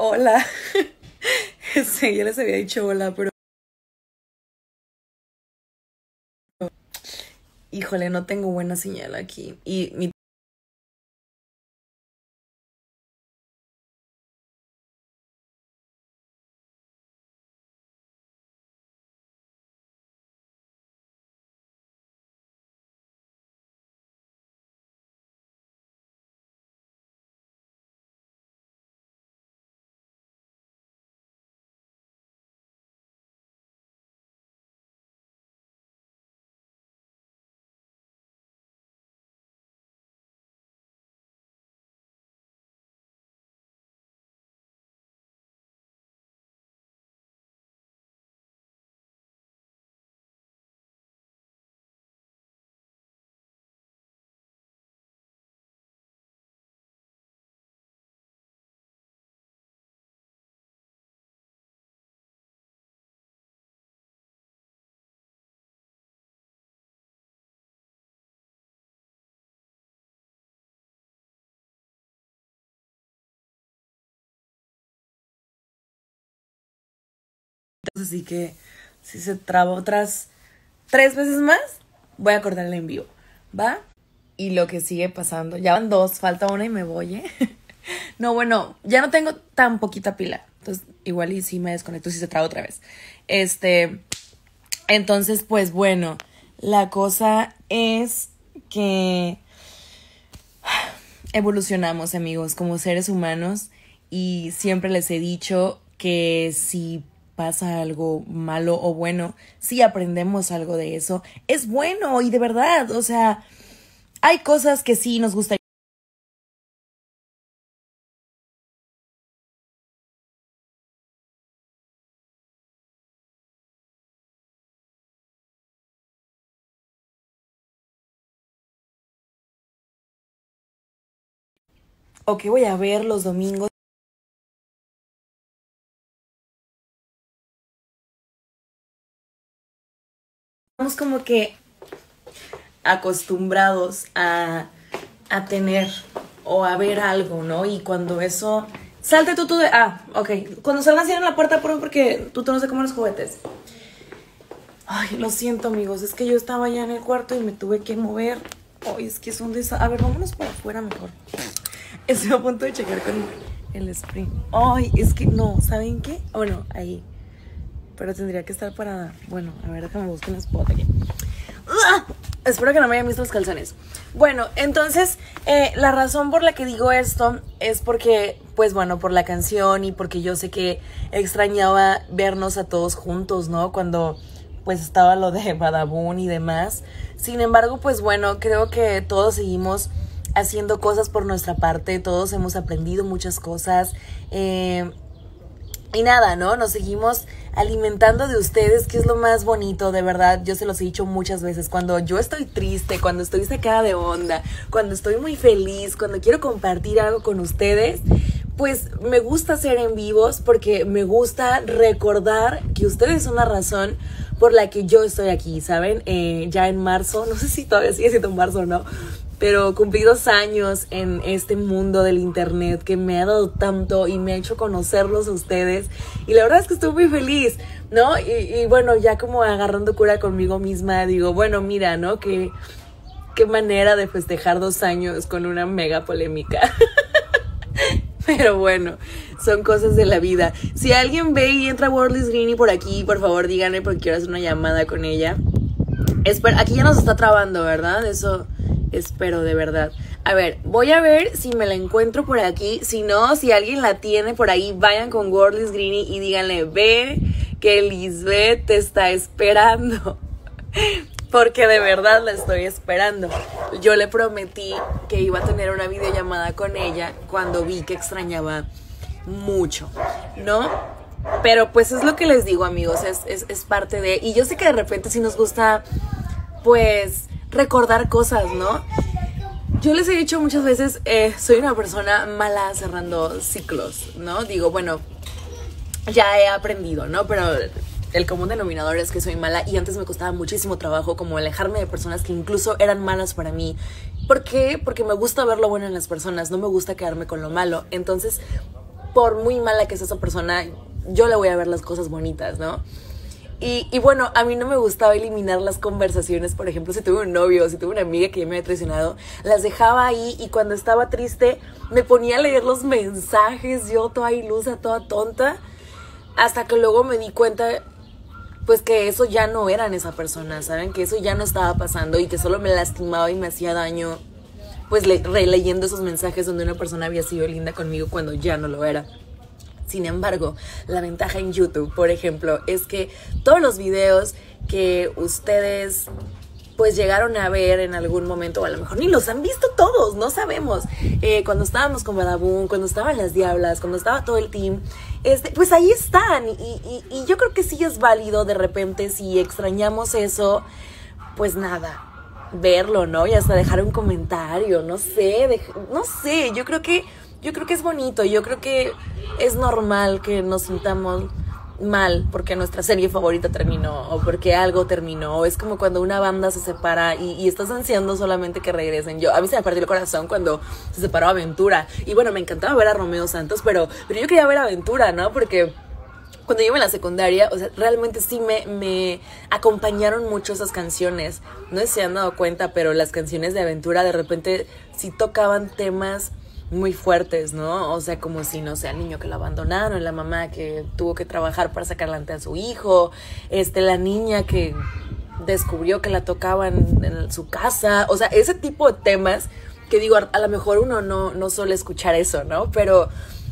Hola. Ya les había dicho hola, pero híjole, no tengo buena señal aquí. Y mi así que si se traba otras 3 veces más, voy a cortar el en vivo, ¿va? Y lo que sigue pasando, ya van dos, falta una y me voy, ¿eh? No, bueno, ya no tengo tan poquita pila. Entonces, igual y si me desconecto si se traba otra vez. Entonces, pues bueno, la cosa es que evolucionamos, amigos, como seres humanos y siempre les he dicho que si pasa algo malo o bueno, si aprendemos algo de eso, es bueno y de verdad, o sea, hay cosas que sí nos gusta. O que voy a ver los domingos. Estamos como que acostumbrados a tener o a ver algo, ¿no? Y cuando eso... Salte tú de... Ah, ok. Cuando salgan, cierren la puerta porque tú no sé cómo los juguetes. Ay, lo siento, amigos. Es que yo estaba ya en el cuarto y me tuve que mover. Ay, es que es un desastre. A ver, vámonos para afuera mejor. Estoy a punto de checar con el sprint. Ay, es que no, ¿saben qué? Bueno, ahí. Pero tendría que estar parada. Bueno, a ver, déjame buscar un spot aquí. ¡Ah! Espero que no me hayan visto los calzones. Bueno, entonces, la razón por la que digo esto es porque, pues bueno, por la canción y porque yo sé que extrañaba vernos a todos juntos, ¿no? Cuando, pues, estaba lo de Badabun y demás. Sin embargo, pues bueno, creo que todos seguimos haciendo cosas por nuestra parte. Todos hemos aprendido muchas cosas. Y nada, ¿no? Nos seguimos alimentando de ustedes, que es lo más bonito, de verdad. Yo se los he dicho muchas veces. Cuando yo estoy triste, cuando estoy sacada de onda, cuando estoy muy feliz, cuando quiero compartir algo con ustedes, pues me gusta hacer en vivos porque me gusta recordar que ustedes son la razón por la que yo estoy aquí, ¿saben? Ya en marzo, no sé si todavía sigue siendo marzo o no, pero cumplí 2 años en este mundo del internet que me ha dado tanto y me ha hecho conocerlos a ustedes. Y la verdad es que estoy muy feliz, ¿no? Y bueno, ya como agarrando cura conmigo misma, digo, bueno, mira, ¿no? Qué manera de festejar 2 años con una mega polémica. Pero bueno, son cosas de la vida. Si alguien ve y entra Worldless Greenie por aquí, por favor díganle porque quiero hacer una llamada con ella. Aquí ya nos está trabando, ¿verdad? Eso espero, de verdad. A ver, voy a ver si me la encuentro por aquí. Si no, si alguien la tiene por ahí, vayan con Worldless Greenie y díganle, ve que Lisbeth te está esperando. Porque de verdad la estoy esperando. Yo le prometí que iba a tener una videollamada con ella cuando vi que extrañaba mucho, ¿no? Pero pues es lo que les digo, amigos, es parte de... Y yo sé que de repente sí nos gusta, pues, recordar cosas, ¿no? Yo les he dicho muchas veces, soy una persona mala cerrando ciclos, ¿no? Digo, bueno, ya he aprendido, ¿no? Pero el común denominador es que soy mala y antes me costaba muchísimo trabajo como alejarme de personas que incluso eran malas para mí. ¿Por qué? Porque me gusta ver lo bueno en las personas, no me gusta quedarme con lo malo. Entonces, por muy mala que sea esa persona, yo le voy a ver las cosas bonitas, ¿no? Y bueno, a mí no me gustaba eliminar las conversaciones. Por ejemplo, si tuve un novio, si tuve una amiga que ya me había traicionado, las dejaba ahí, y cuando estaba triste me ponía a leer los mensajes, yo toda ilusa, toda tonta, hasta que luego me di cuenta, pues, que eso ya no eran esa persona, ¿saben? Que eso ya no estaba pasando y que solo me lastimaba y me hacía daño, pues, releyendo esos mensajes donde una persona había sido linda conmigo cuando ya no lo era. Sin embargo, la ventaja en YouTube, por ejemplo, es que todos los videos que ustedes pues llegaron a ver en algún momento, o a lo mejor ni los han visto todos, no sabemos, cuando estábamos con Badabun, cuando estaban las Diablas, cuando estaba todo el team, pues ahí están, y yo creo que sí es válido de repente, si extrañamos eso, pues nada, verlo, ¿no? Y hasta dejar un comentario, no sé, yo creo que es bonito, yo creo que es normal que nos sintamos mal porque nuestra serie favorita terminó, o porque algo terminó. Es como cuando una banda se separa y estás ansiando solamente que regresen. A mí se me partió el corazón cuando se separó Aventura, y bueno, me encantaba ver a Romeo Santos, pero yo quería ver a Aventura, ¿no? Porque cuando yo iba en la secundaria, o sea, realmente sí me acompañaron mucho esas canciones. No sé si se han dado cuenta, pero las canciones de Aventura de repente sí tocaban temas muy fuertes, ¿no? O sea, como si, no sé, al niño que lo abandonaron, la mamá que tuvo que trabajar para sacar adelante a su hijo, la niña que descubrió que la tocaban en su casa, o sea, ese tipo de temas que digo, a lo mejor uno no suele escuchar eso, ¿no? Pero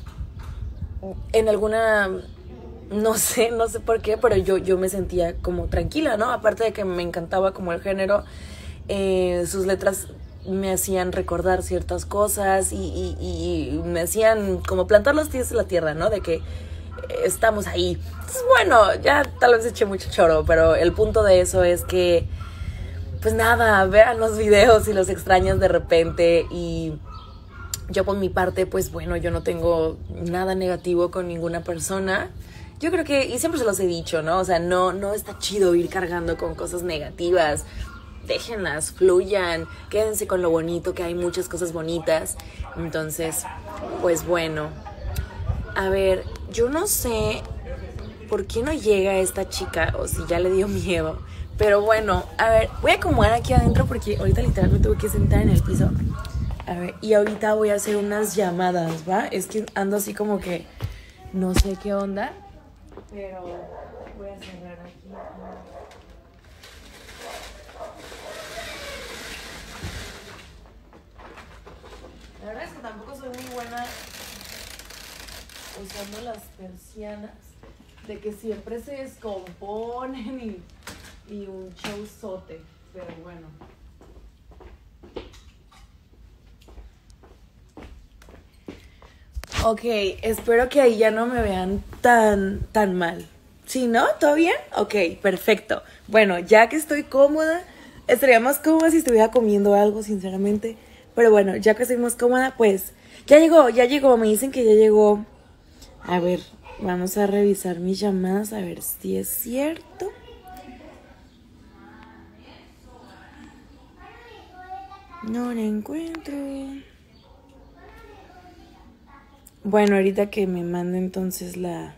en alguna, no sé por qué, pero yo me sentía como tranquila, ¿no? Aparte de que me encantaba como el género, sus letras me hacían recordar ciertas cosas y me hacían como plantar los pies en la tierra, ¿no? De que estamos ahí. Entonces, bueno, ya tal vez eché mucho choro, pero el punto de eso es que, pues nada, vean los videos y los extrañas de repente. Y yo por mi parte, pues bueno, yo no tengo nada negativo con ninguna persona. Yo creo que, y siempre se los he dicho, ¿no? O sea, no está chido ir cargando con cosas negativas. Déjenlas, fluyan, quédense con lo bonito, que hay muchas cosas bonitas. Entonces, pues bueno, a ver, yo no sé por qué no llega esta chica, o si ya le dio miedo, pero bueno, a ver, voy a acomodar aquí adentro porque ahorita literalmente tuve que sentar en el piso. A ver, y ahorita voy a hacer unas llamadas, ¿va? Es que ando así como que no sé qué onda, pero voy a cerrar aquí. La verdad es que tampoco soy muy buena usando las persianas, de que siempre se descomponen y un showzote, pero bueno. Ok, espero que ahí ya no me vean tan mal. ¿Sí, no? ¿Todo bien? Ok, perfecto. Bueno, ya que estoy cómoda, estaría más cómoda si estuviera comiendo algo, sinceramente. Pero bueno, ya que estoy más cómoda, pues ya llegó, me dicen que ya llegó. A ver, vamos a revisar mis llamadas, a ver si es cierto. No la encuentro. Bueno, ahorita que me mande entonces la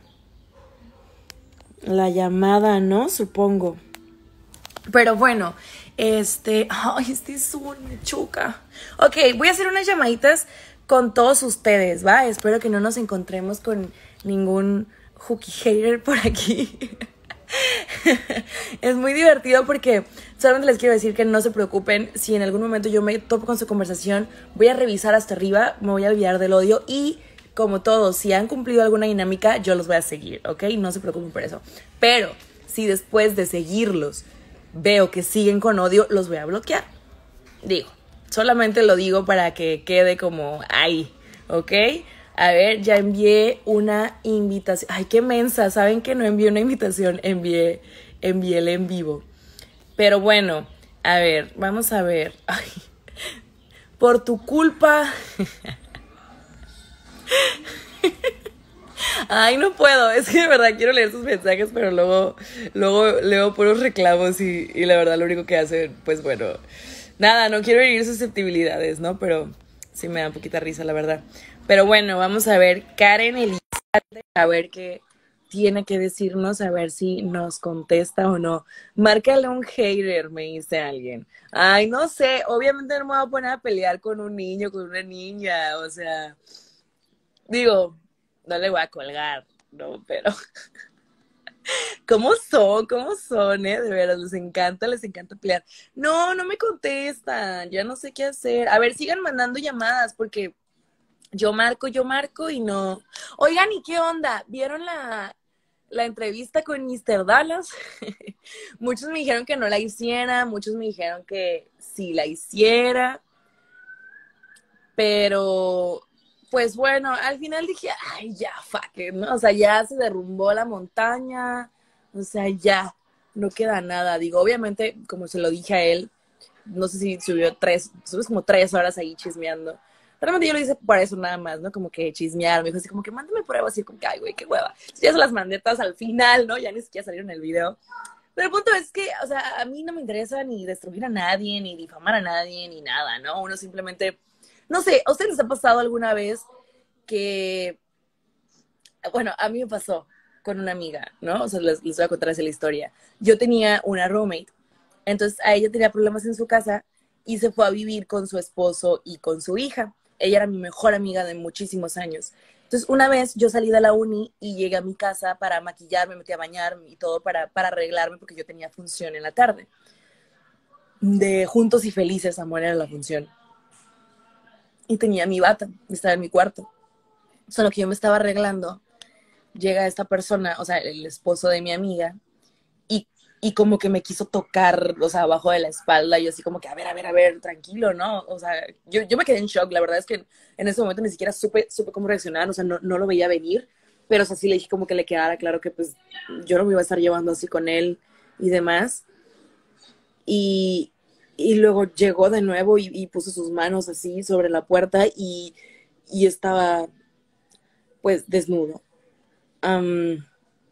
llamada, ¿no? Supongo. Pero bueno, ay, Zoom me choca. Ok, voy a hacer unas llamaditas con todos ustedes, ¿va? Espero que no nos encontremos con ningún hooky hater por aquí. Es muy divertido porque solamente les quiero decir que no se preocupen. Si en algún momento yo me topo con su conversación, voy a revisar hasta arriba, me voy a olvidar del odio y, como todos, si han cumplido alguna dinámica, yo los voy a seguir, ¿ok? No se preocupen por eso. Pero si después de seguirlos veo que siguen con odio, los voy a bloquear. Digo, solamente lo digo para que quede como ahí, ¿ok? A ver, ya envié una invitación. Ay, qué mensa, ¿saben que no envié una invitación? Envié el en vivo. Pero bueno, a ver, vamos a ver. Ay, por tu culpa. Ay, no puedo, es que de verdad quiero leer sus mensajes, pero luego leo puros reclamos y la verdad lo único que hacen, pues bueno, nada, no quiero herir susceptibilidades, ¿no? Pero sí me da poquita risa, la verdad. Pero bueno, vamos a ver, Karen Elizalde, a ver qué tiene que decirnos, a ver si nos contesta o no. Márcale un hater, me dice alguien. Ay, no sé, obviamente no me voy a poner a pelear con un niño, con una niña, o sea, digo, no le voy a colgar, no, pero ¿cómo son? ¿Cómo son, eh? De veras, les encanta pelear. No, no me contestan, ya no sé qué hacer. A ver, sigan mandando llamadas porque yo marco y no. Oigan, ¿y qué onda? ¿Vieron la entrevista con Mr. Dallas? Muchos me dijeron que no la hiciera, muchos me dijeron que sí la hiciera, pero pues bueno, al final dije, ay, ya, fuck it, ¿no? O sea, ya se derrumbó la montaña, o sea, ya, no queda nada. Digo, obviamente, como se lo dije a él, no sé si subes como 3 horas ahí chismeando. Realmente yo lo hice por eso nada más, ¿no? Como que chismear, me dijo así como que mándame pruebas, así como que, ay, güey, qué hueva. Ya se las mandé todas al final, ¿no? Ya ni siquiera salieron en el video. Pero el punto es que, o sea, a mí no me interesa ni destruir a nadie, ni difamar a nadie, ni nada, ¿no? Uno simplemente, no sé, ¿a ustedes les ha pasado alguna vez que, bueno, a mí me pasó con una amiga, ¿no? O sea, les voy a contar así la historia. Yo tenía una roommate, entonces a ella tenía problemas en su casa y se fue a vivir con su esposo y con su hija. Ella era mi mejor amiga de muchísimos años. Entonces, una vez yo salí de la uni y llegué a mi casa para maquillarme, me metí a bañar y todo para arreglarme porque yo tenía función en la tarde. De Juntos y Felices, amor, era la función. Y tenía mi bata, estaba en mi cuarto. Solo que yo me estaba arreglando, llega esta persona, o sea, el esposo de mi amiga, y, y como que me quiso tocar, o sea, abajo de la espalda, y yo así como que, a ver, tranquilo, ¿no? O sea, yo me quedé en shock, la verdad es que en ese momento ni siquiera supe cómo reaccionar, o sea, no lo veía venir, pero o sea, sí le dije como que le quedara claro que pues yo no me iba a estar llevando así con él y demás, y, y luego llegó de nuevo y puso sus manos así sobre la puerta y estaba pues desnudo. Um,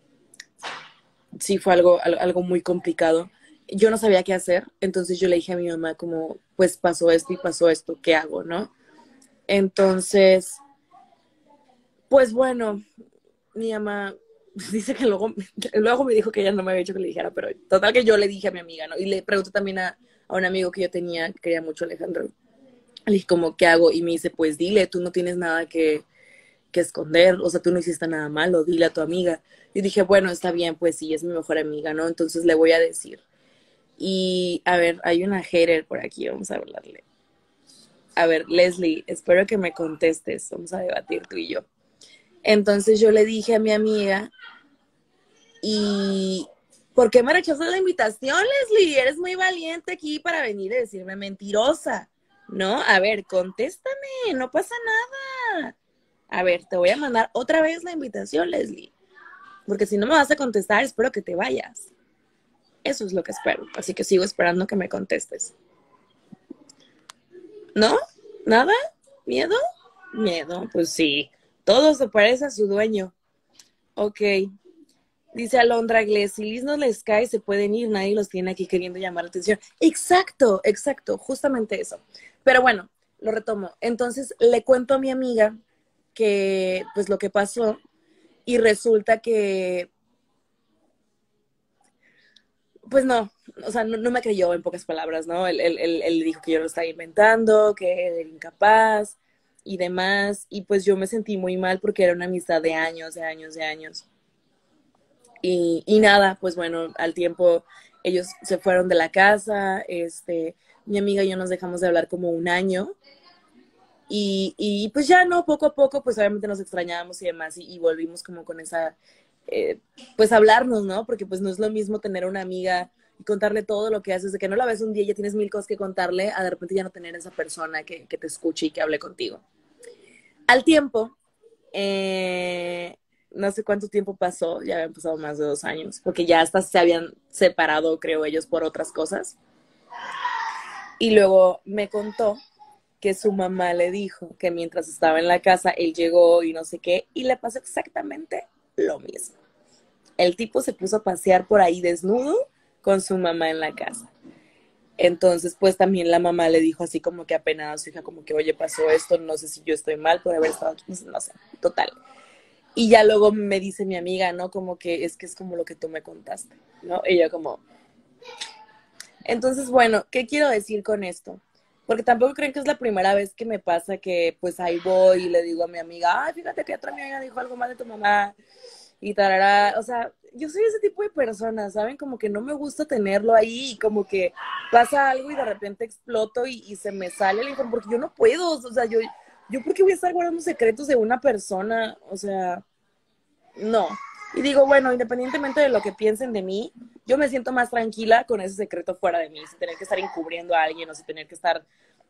sí fue algo muy complicado. Yo no sabía qué hacer, entonces yo le dije a mi mamá como, pues pasó esto y pasó esto, ¿qué hago, no? Entonces, pues bueno, mi mamá dice que luego me dijo que ella no me había dicho que le dijera, pero total que yo le dije a mi amiga, ¿no? Y le pregunté también a un amigo que yo tenía, que quería mucho a Alejandro. Le dije como, ¿qué hago? Y me dice, pues dile, tú no tienes nada que esconder, o sea, tú no hiciste nada malo, dile a tu amiga. Y dije, bueno, está bien, pues sí, es mi mejor amiga, ¿no? Entonces le voy a decir. Y a ver, hay una hater por aquí, vamos a hablarle. A ver, Leslie, espero que me contestes, vamos a debatir tú y yo. Entonces yo le dije a mi amiga, ¿y por qué me rechazas la invitación, Leslie? Eres muy valiente aquí para venir a decirme mentirosa, ¿no? A ver, contéstame, no pasa nada. A ver, te voy a mandar otra vez la invitación, Leslie. Porque si no me vas a contestar, espero que te vayas. Eso es lo que espero. Así que sigo esperando que me contestes. ¿No? ¿Nada? ¿Miedo? Miedo, pues sí. Todo se parece a su dueño. Ok. Dice Alondra Gles, si Liz no les cae, se pueden ir, nadie los tiene aquí queriendo llamar la atención. Exacto, exacto, justamente eso. Pero bueno, lo retomo. Entonces le cuento a mi amiga que, pues lo que pasó, y resulta que pues no, o sea, no me creyó en pocas palabras, ¿no? Él dijo que yo lo estaba inventando, que era incapaz y demás, y pues yo me sentí muy mal porque era una amistad de años, de años, de años. Y nada, pues bueno, al tiempo ellos se fueron de la casa, mi amiga y yo nos dejamos de hablar como un año, y pues ya no, poco a poco, pues obviamente nos extrañábamos y demás, y volvimos como con esa, pues hablarnos, ¿no? Porque pues no es lo mismo tener una amiga y contarle todo lo que haces, de que no la ves un día y ya tienes mil cosas que contarle, a de repente ya no tener esa persona que te escuche y que hable contigo. Al tiempo, no sé cuánto tiempo pasó, ya habían pasado más de 2 años, porque ya hasta se habían separado, creo ellos, por otras cosas. Y luego me contó que su mamá le dijo que mientras estaba en la casa, él llegó y no sé qué, y le pasó exactamente lo mismo. El tipo se puso a pasear por ahí desnudo con su mamá en la casa. Entonces, pues también la mamá le dijo así como que apenada a su hija, como que, oye, pasó esto, no sé si yo estoy mal por haber estado aquí, no sé, total. Y ya luego me dice mi amiga, ¿no? Como que es como lo que tú me contaste, ¿no? Ella como, entonces, bueno, ¿qué quiero decir con esto? Porque tampoco creen que es la primera vez que me pasa que pues ahí voy y le digo a mi amiga, ay, fíjate que otra amiga dijo algo mal de tu mamá y tarará. O sea, yo soy ese tipo de persona, ¿saben? Como que no me gusta tenerlo ahí y como que pasa algo y de repente exploto y se me sale la información, porque yo no puedo, o sea, yo ¿por qué voy a estar guardando secretos de una persona? O sea, no. Y digo, bueno, independientemente de lo que piensen de mí, yo me siento más tranquila con ese secreto fuera de mí, sin tener que estar encubriendo a alguien o sin tener que estar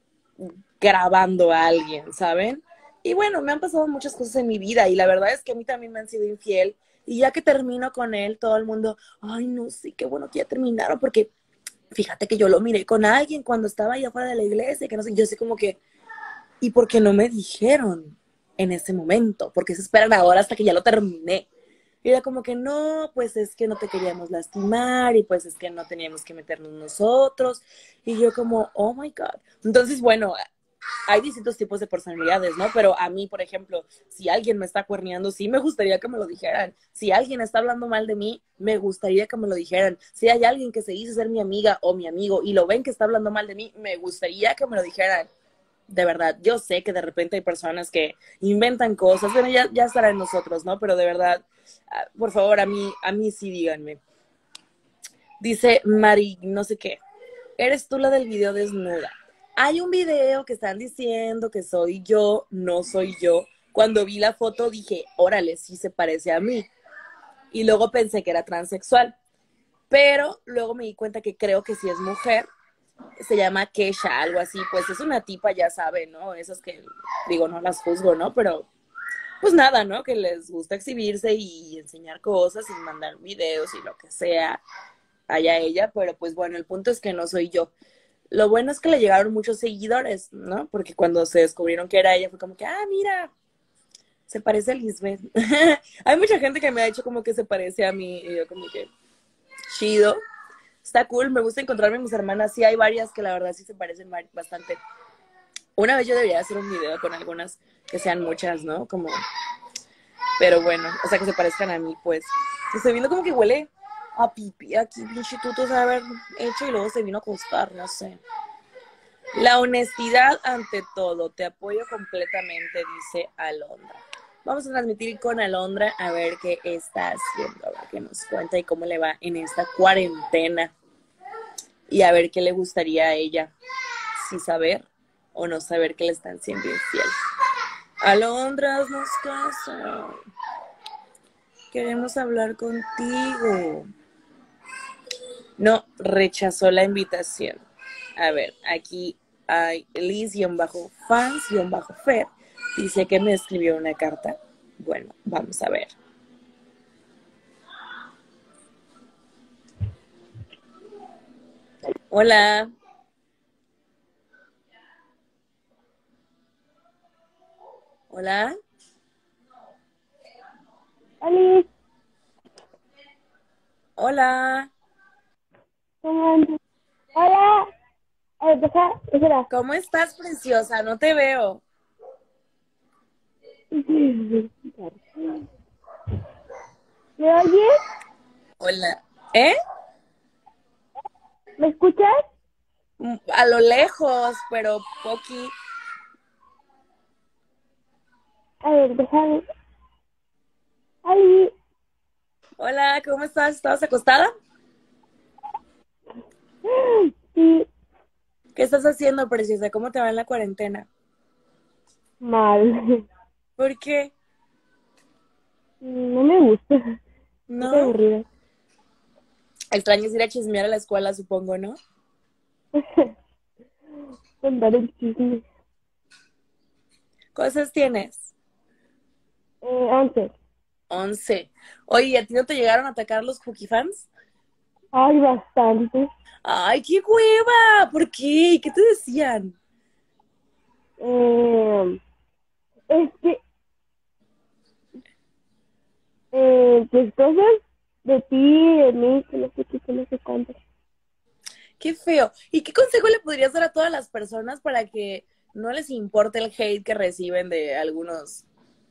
grabando a alguien, ¿saben? Y bueno, me han pasado muchas cosas en mi vida y la verdad es que a mí también me han sido infiel y ya que termino con él, todo el mundo, ay, no, sí, qué bueno que ya terminaron porque fíjate que yo lo miré con alguien cuando estaba allá afuera de la iglesia, que no sé, yo sé como que, ¿y por qué no me dijeron en ese momento? ¿Por qué se esperan ahora hasta que ya lo terminé? Y era como que no, pues es que no te queríamos lastimar y pues es que no teníamos que meternos nosotros. Y yo como, oh my God. Entonces, bueno, hay distintos tipos de personalidades, ¿no? Pero a mí, por ejemplo, si alguien me está cuerneando, sí me gustaría que me lo dijeran. Si alguien está hablando mal de mí, me gustaría que me lo dijeran. Si hay alguien que se dice ser mi amiga o mi amigo y lo ven que está hablando mal de mí, me gustaría que me lo dijeran. De verdad, yo sé que de repente hay personas que inventan cosas, bueno, ya estará en nosotros, ¿no? Pero de verdad, por favor, a mí sí díganme. Dice Mari, no sé qué, eres tú la del video desnuda. Hay un video que están diciendo que soy yo, no soy yo. Cuando vi la foto dije, órale, sí se parece a mí. Y luego pensé que era transexual. Pero luego me di cuenta que creo que sí es mujer. Se llama Kesha, algo así. Pues es una tipa, ya saben, ¿no? Esas que, digo, no las juzgo, ¿no? Pero pues nada, ¿no? Que les gusta exhibirse y enseñar cosas y mandar videos y lo que sea allá ella. Pero pues bueno, el punto es que no soy yo. Lo bueno es que le llegaron muchos seguidores, ¿no? Porque cuando se descubrieron que era ella, fue como que, ah, mira, se parece a Lisbeth. Hay mucha gente que me ha dicho como que se parece a mí, y yo como que, chido. Está cool, me gusta encontrarme a mis hermanas. Sí, hay varias que la verdad sí se parecen bastante. Una vez yo debería hacer un video con algunas que sean muchas, ¿no? Como, pero bueno, o sea, que se parezcan a mí, pues. Estoy viendo como que huele a pipí aquí, pinche tuto se haber hecho y luego se vino a acostar, no sé. La honestidad ante todo, te apoyo completamente, dice Alondra. Vamos a transmitir con Alondra a ver qué está haciendo, a ver qué nos cuenta y cómo le va en esta cuarentena. Y a ver qué le gustaría a ella, si saber o no saber que le están siendo infiel. Alondra, haznos caso. Queremos hablar contigo. No, rechazó la invitación. A ver, aquí hay Liz-fans-fer. Dice que me escribió una carta. Bueno, vamos a ver. Hola. Hola. Hola, Hola. ¿cómo andas? Hola, espera. ¿Cómo estás, preciosa? No te veo. ¿Me oyes? Hola. ¿Eh? ¿Me escuchas? A lo lejos, pero poqui. A ver, déjame. Ay, Hola, ¿cómo estás? ¿Estabas acostada? sí, ¿Qué estás haciendo, preciosa? ¿Cómo te va en la cuarentena? mal. ¿Por qué? No me gusta. Estoy ¿No? aburrida. Extrañas ir a chismear a la escuela, supongo, ¿no? Contar el chisme. ¿Cosas tienes? 11. 11. Oye, ¿a ti no te llegaron a atacar los Cookie fans? Ay, bastante. ¡Ay, qué hueva! ¿Por qué? ¿Qué te decían? Eh, es que, pues cosas de ti, de mí, que no sé qué, que no sé cuánto. Qué feo. ¿Y qué consejo le podrías dar a todas las personas para que no les importe el hate que reciben de algunos?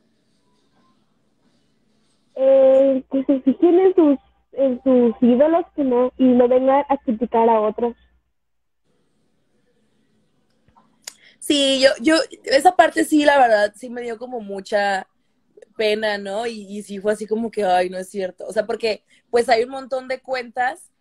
Que se fijen en sus ídolos y no vengan a criticar a otros. Sí, esa parte sí, la verdad, sí me dio como mucha pena, ¿no? Y sí fue así como que, ay, no es cierto. O sea, porque pues hay un montón de cuentas,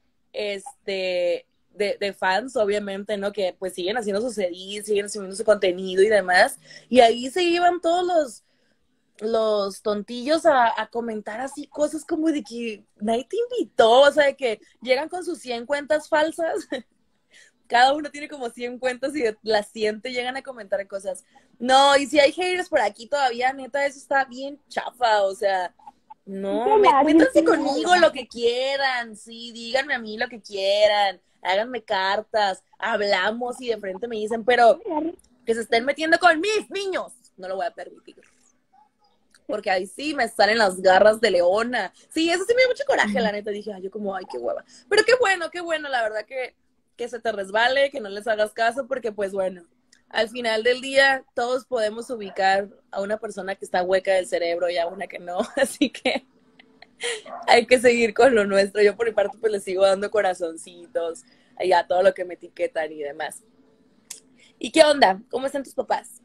de fans, obviamente, ¿no? Que pues siguen haciendo sus edits, siguen subiendo su contenido y demás. Y ahí se iban todos los tontillos a comentar así cosas como de que nadie te invitó, o sea, de que llegan con sus 100 cuentas falsas. Cada uno tiene como 100 cuentas y de las 100 te llegan a comentar cosas. No, y si hay haters por aquí todavía, neta, eso está bien chafa, o sea, no, métanse conmigo lo que quieran, sí, díganme a mí lo que quieran, háganme cartas, hablamos y de frente me dicen, pero que se estén metiendo con mis niños, no lo voy a permitir. Porque ahí sí me salen las garras de leona. Sí, eso sí me dio mucho coraje, la neta. Dije, ay, yo como, ay, qué hueva. Pero qué bueno, la verdad que se te resbale, que no les hagas caso, porque pues bueno, al final del día todos podemos ubicar a una persona que está hueca del cerebro y a una que no. Así que hay que seguir con lo nuestro. Yo por mi parte pues les sigo dando corazoncitos y a todo lo que me etiquetan y demás. ¿Y qué onda? ¿Cómo están tus papás?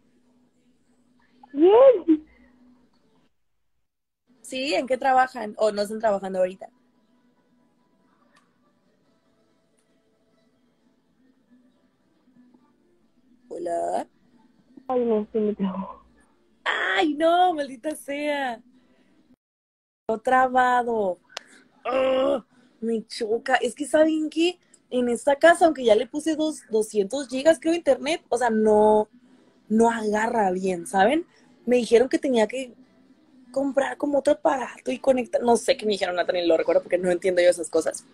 Bien. ¿Sí? ¿En qué trabajan? ¿O no están trabajando ahorita? Hola. Ay, no, se me trabó. Ay, no, maldita sea. Lo trabado. ¡Oh! Me choca. Es que, ¿saben qué? En esta casa, aunque ya le puse 200 gigas, creo, de internet, o sea, no agarra bien, ¿saben? Me dijeron que tenía que comprar como otro aparato y conectar. No sé qué me dijeron, Natalie, lo recuerdo porque no entiendo yo esas cosas.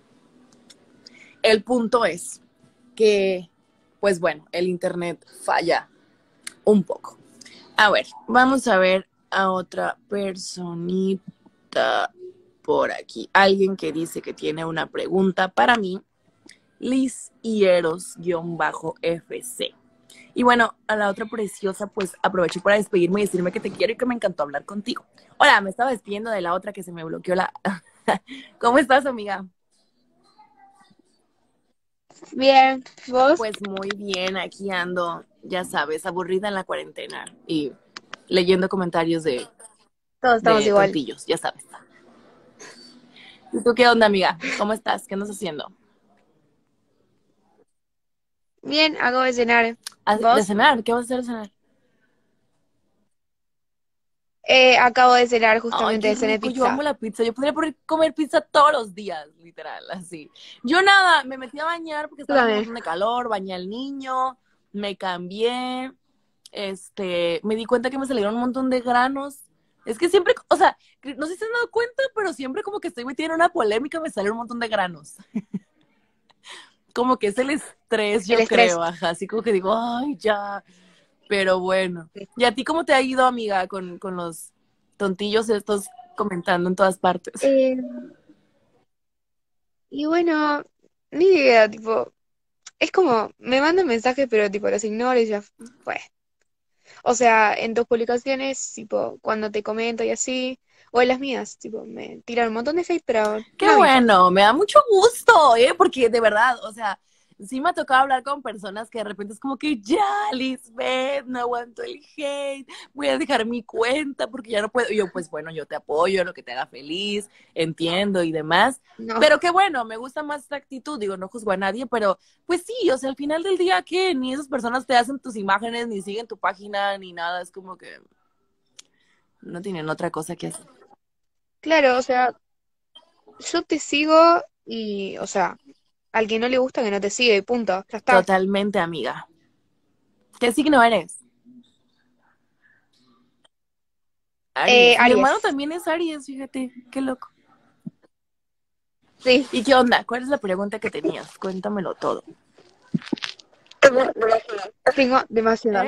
El punto es que, pues bueno, el internet falla un poco. A ver, vamos a ver a otra personita por aquí. Alguien que dice que tiene una pregunta para mí. Liz Hieros-FC. Y bueno, a la otra preciosa, pues aprovecho para despedirme y decirme que te quiero y que me encantó hablar contigo. Hola, me estaba despidiendo de la otra que se me bloqueó la... ¿Cómo estás, amiga? Bien, ¿vos? Pues muy bien, aquí ando, ya sabes, aburrida en la cuarentena y leyendo comentarios Todos estamos de igual. tontillos, ya sabes. ¿Y tú qué onda, amiga? ¿Cómo estás? ¿Qué andas haciendo? Bien, acabo de cenar. ¿De ¿Vos? cenar? ¿Qué vas a hacer de cenar? Acabo de cenar, Ay, qué justamente cené rico, yo amo pizza. la pizza. Yo podría comer pizza todos los días, literal, así. Yo nada, me metí a bañar porque Tú estaba haciendo un también. montón de calor, bañé al niño, me cambié, me di cuenta que me salieron un montón de granos. Es que siempre, o sea, no sé si se han dado cuenta, pero siempre como que estoy metida en una polémica, me salen un montón de granos. Como que es el estrés, El yo estrés. creo, ajá, así como que digo, ay, ya. Pero bueno. ¿Y a ti cómo te ha ido, amiga, con los tontillos estos comentando en todas partes? Eh, y bueno, ni idea, tipo, es como, me mandan mensajes, pero tipo, los ignoro y ya fue. O sea, en tus publicaciones, tipo, cuando te comento y así, o en las mías, tipo, me tiran un montón de hate, pero Qué no me importa. bueno, me da mucho gusto, ¿eh? Porque de verdad, o sea, sí me ha tocado hablar con personas que de repente es como que ya, Lisbeth, no aguanto el hate, voy a dejar mi cuenta porque ya no puedo. Y yo, pues bueno, yo te apoyo, lo que te haga feliz, entiendo y demás. No, Pero qué bueno, me gusta más esta actitud, digo, no juzgo a nadie, pero pues sí, o sea, al final del día, ¿qué? Ni esas personas te hacen tus imágenes, ni siguen tu página, ni nada, es como que no tienen otra cosa que hacer. claro, o sea, yo te sigo y, o sea, al que no le gusta que no te sigue y punto, ya está. Totalmente, amiga. ¿Qué signo eres? Aries. Mi hermano Aries, también es Aries, fíjate, qué loco. sí, ¿Y qué onda? ¿Cuál es la pregunta que tenías? Cuéntamelo todo. tengo demasiadas. ¿Eh?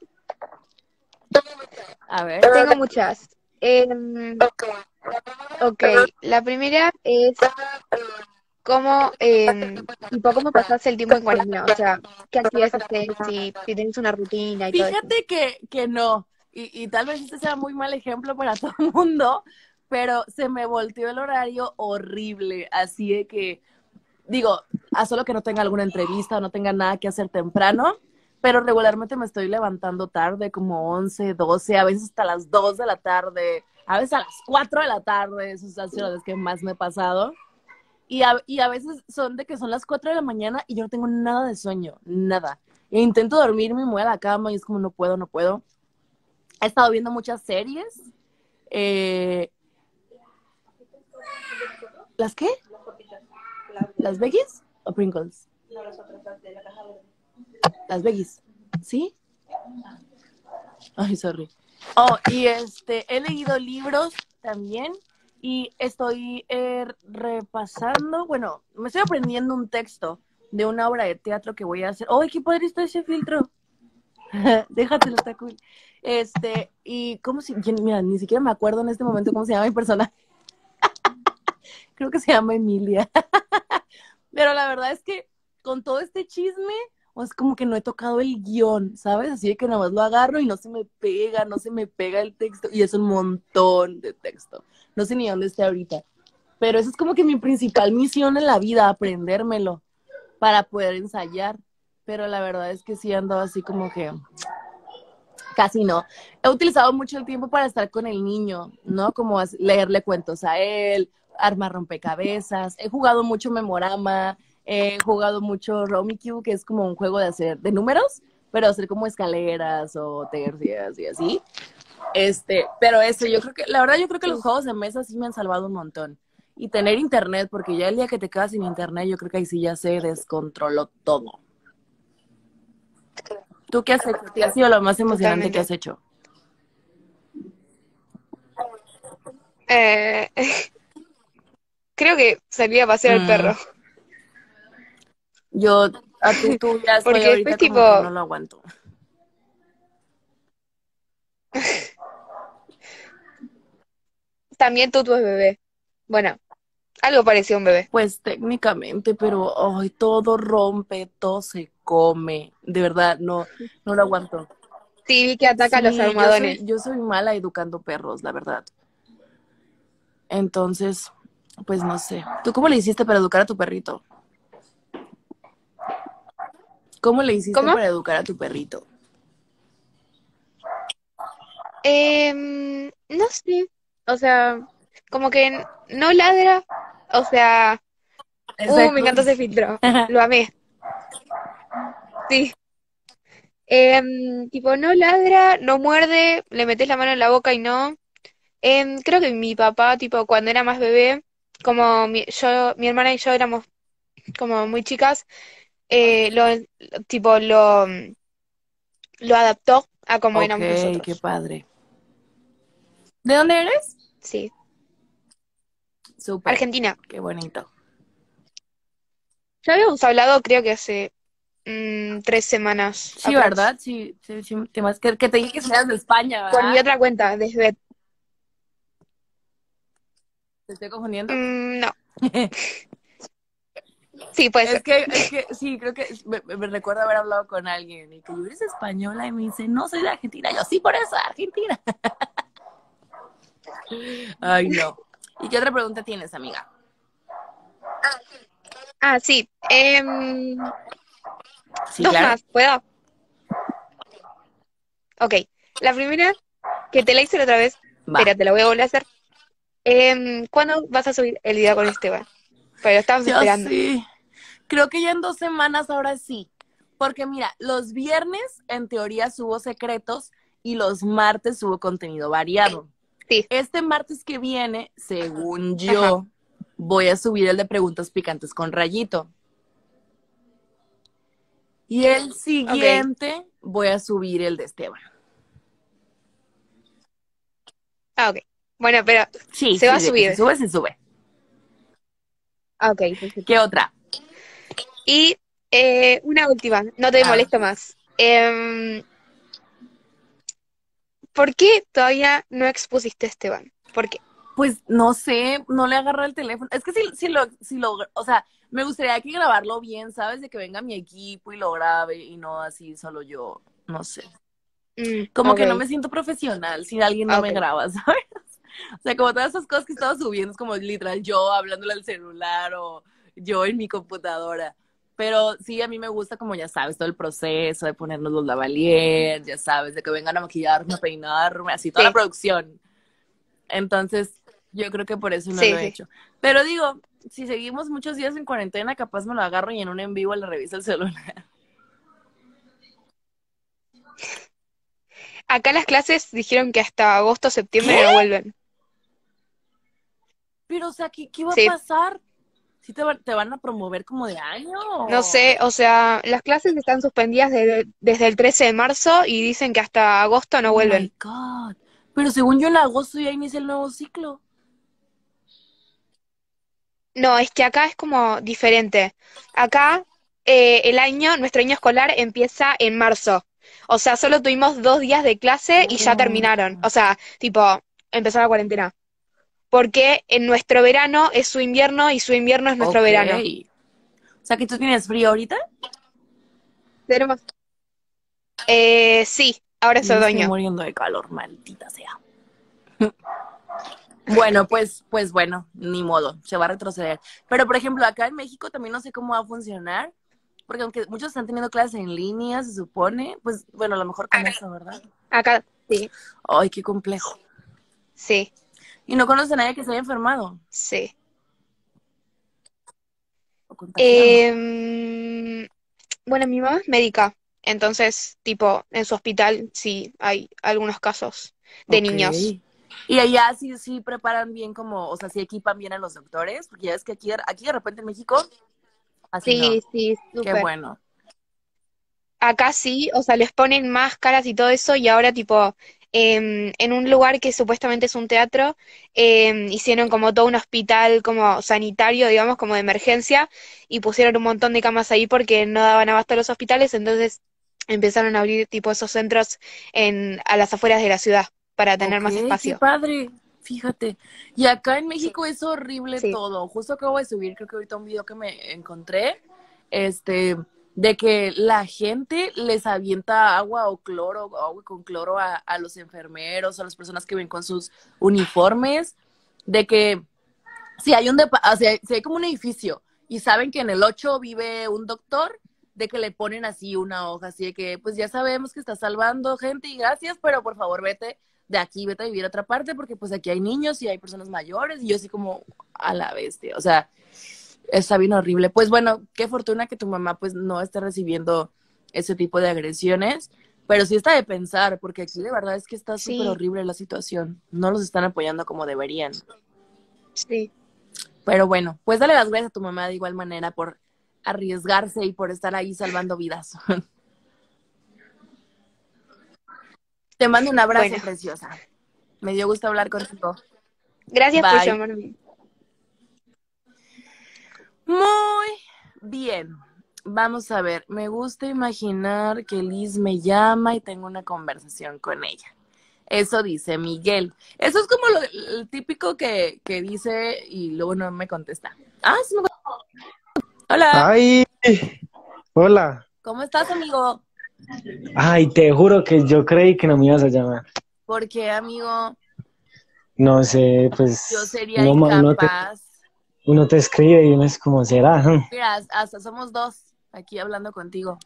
A ver. Tengo muchas. Ok, la primera es, ¿cómo, tipo, cómo pasás el tiempo en cuarentena? O sea, ¿qué actividades haces? Si tenés una rutina y todo eso. Fíjate que no, y tal vez este sea muy mal ejemplo para todo el mundo, pero se me volteó el horario horrible, así de que, digo, a solo que no tenga alguna entrevista o no tenga nada que hacer temprano, pero regularmente me estoy levantando tarde, como 11, 12, a veces hasta las 2 de la tarde, a veces a las 4 de la tarde, esas son las horas que más me he pasado. Y a veces son de que son las 4 de la mañana y yo no tengo nada de sueño, nada. E intento dormirme y me voy a la cama y es como no puedo, no puedo. He estado viendo muchas series. Eh, ¿Las qué? ¿Las veggies o Pringles? Las veggies. ¿Sí? Ay, sorry. Oh, y he leído libros también y estoy repasando, bueno, me estoy aprendiendo un texto de una obra de teatro que voy a hacer. ¡Ay, qué padre está ese filtro! Déjatelo, está cool. Y cómo si, mira, ni siquiera me acuerdo en este momento cómo se llama mi personaje. Creo que se llama Emilia. Pero la verdad es que con todo este chisme, o es como que no he tocado el guión, ¿sabes? Así de que nada más lo agarro y no se me pega, no se me pega el texto. Y es un montón de texto. No sé ni dónde esté ahorita. Pero eso es como que mi principal misión en la vida, aprendérmelo para poder ensayar. Pero la verdad es que sí ando así como que casi no. He utilizado mucho el tiempo para estar con el niño, ¿no? Como leerle cuentos a él, armar rompecabezas. He jugado mucho Memorama, he jugado mucho Rummikub, que es como un juego de números, pero hacer como escaleras o tercias y así. Pero eso, yo creo que, la verdad, yo creo que los Sí. juegos de mesa sí me han salvado un montón. Y tener internet, porque ya el día que te quedas sin internet, yo creo que ahí sí ya se descontroló todo. ¿Tú qué has hecho? ¿Qué ha sido lo más emocionante que Totalmente. has hecho? Eh, creo que salí a pasear al perro. Mm, yo a tú ya estoy Porque después, ahorita como que tipo, no lo aguanto. también tú es bebé. Bueno, algo pareció un bebé. Pues técnicamente, pero ay, todo rompe, todo se come. De verdad, no, no lo aguanto. Sí, vi que ataca a los Sí, almohadones. yo soy mala educando perros, la verdad. Entonces, pues no sé. ¿Tú cómo le hiciste para educar a tu perrito? ¿Cómo le hiciste ¿Cómo? para educar a tu perrito? No sé. O sea, como que no ladra. O sea, Ese me encantó ese filtro. Lo amé. Sí. Tipo, no ladra, no muerde, le metes la mano en la boca y no. Creo que mi papá, tipo, cuando era más bebé, como mi hermana y yo éramos como muy chicas, tipo, lo adaptó a como Ok, éramos qué nosotros. padre. ¿De dónde eres? Sí. Súper, Argentina. qué bonito. Ya habíamos hablado, creo que hace 3 semanas Sí, aprox. ¿verdad? Sí, sí, sí, que te dije que seas de España, Por mi ¿verdad? otra cuenta, desde... ¿Te estoy confundiendo? No. Sí, puede ser. Sí, creo que me recuerdo haber hablado con alguien y que yo eres española y me dice, no, soy de Argentina. Yo, sí, por eso, Argentina. Ay, no. ¿Y qué otra pregunta tienes, amiga? Ah, sí. Sí, Dos claro. más, ¿puedo? Ok. La primera, que te la hice la otra vez, Va. pero te la voy a volver a hacer. ¿Cuándo vas a subir el video con Esteban? Pero lo estamos Yo esperando. sí. Creo que ya en 2 semanas ahora sí. Porque mira, los viernes en teoría subo secretos y los martes subo contenido variado. Sí, Este martes que viene, según ajá, yo, voy a subir el de preguntas picantes con Rayito. Y el ok. siguiente voy a subir el de Esteban. Ah, ok. Bueno, pero Sí, se va sí, a de que se subir. sube, se sube. Ah, ok, perfecto. ¿Qué otra? Y una última, no te Ah, molesto más. ¿Por qué todavía no expusiste a Esteban? ¿Por qué? Pues no sé, no le agarra el teléfono. Es que si lo, o sea, me gustaría que grabarlo bien, ¿sabes? De que venga mi equipo y lo grabe y no así solo yo, no sé. Como que no Ok, me siento profesional si alguien no me ok. graba, ¿sabes? O sea, como todas esas cosas que estaba subiendo, es como literal yo hablándole al celular o yo en mi computadora. Pero sí, a mí me gusta como ya sabes, todo el proceso de ponernos los lavalier, ya sabes, de que vengan a maquillarme, a peinarme, así, toda la Sí, producción. Entonces, yo creo que por eso no lo sí, he sí. hecho. Pero digo, si seguimos muchos días en cuarentena, capaz me lo agarro y en un en vivo le reviso el celular. Acá las clases dijeron que hasta agosto, ¿Qué? septiembre no vuelven. Pero, o sea, ¿qué va a Sí, pasar? ¿Sí te van a promover como de año? no sé, o sea, las clases están suspendidas desde el 13 de marzo y dicen que hasta agosto no Oh my vuelven. God. Pero según yo en agosto ya inicia el nuevo ciclo. No, es que acá es como diferente. Acá nuestro año escolar empieza en marzo. O sea, solo tuvimos 2 días de clase y ya Oh, terminaron. O sea, tipo, empezó la cuarentena. Porque en nuestro verano es su invierno y su invierno es nuestro ok. verano. O sea, que tú tienes frío ahorita. Tenemos. Sí, ahora es Yo me estoy otoño. muriendo de calor, maldita sea. Bueno, pues bueno, ni modo, se va a retroceder. Pero por ejemplo, acá en México también no sé cómo va a funcionar, porque aunque muchos están teniendo clases en línea, se supone, pues bueno, a lo mejor con eso, ¿verdad? Acá, sí, Ay, qué complejo. sí, Y no conoce a nadie que se haya enfermado sí. o contagiado. Em, bueno, mi mamá es médica, entonces, tipo, en su hospital sí hay algunos casos de Ok. niños. Y allá sí preparan bien como, o sea, sí equipan bien a los doctores, porque ya es que aquí de repente en México, así no. Sí, sí, Qué súper. bueno. Acá sí, o sea, les ponen máscaras y todo eso, y ahora, tipo, en un lugar que supuestamente es un teatro, hicieron como todo un hospital como sanitario, digamos, como de emergencia, y pusieron un montón de camas ahí porque no daban abasto a los hospitales, entonces empezaron a abrir, tipo, esos centros a las afueras de la ciudad para tener Ok, más qué espacio. padre. Fíjate. Y acá en Sí, México es horrible sí. todo. Justo acabo de subir, creo que ahorita un video que me encontré, este, de que la gente les avienta agua o cloro, o agua con cloro a los enfermeros, a las personas que ven con sus uniformes, de que o sea, si hay como un edificio y saben que en el 8 vive un doctor, de que le ponen así una hoja, así de que pues ya sabemos que estás salvando gente y gracias, pero por favor vete de aquí, vete a vivir a otra parte porque pues aquí hay niños y hay personas mayores y yo así como a la bestia, o sea, está bien horrible. Pues bueno, qué fortuna que tu mamá pues no esté recibiendo ese tipo de agresiones, pero sí está de pensar porque aquí de verdad es que está súper Sí, horrible la situación, no los están apoyando como deberían. sí. Pero bueno, pues dale las gracias a tu mamá de igual manera por arriesgarse y por estar ahí salvando vidas. Te mando un Bueno, abrazo, preciosa. Me dio gusto hablar contigo. gracias por Bye. llamarme. Muy bien. Vamos a ver. Me gusta imaginar que Liz me llama y tengo una conversación con ella. Eso dice Miguel. Eso es como el típico que dice y luego no me contesta. Ah, sí me contesta. Hola, Ay, hola. ¿cómo estás, amigo? Ay, te juro que yo creí que no me ibas a llamar. ¿Por qué, amigo? No sé, Yo pues sería incapaz. uno te escribe y uno es como, ¿será? Mira, hasta somos dos aquí hablando contigo.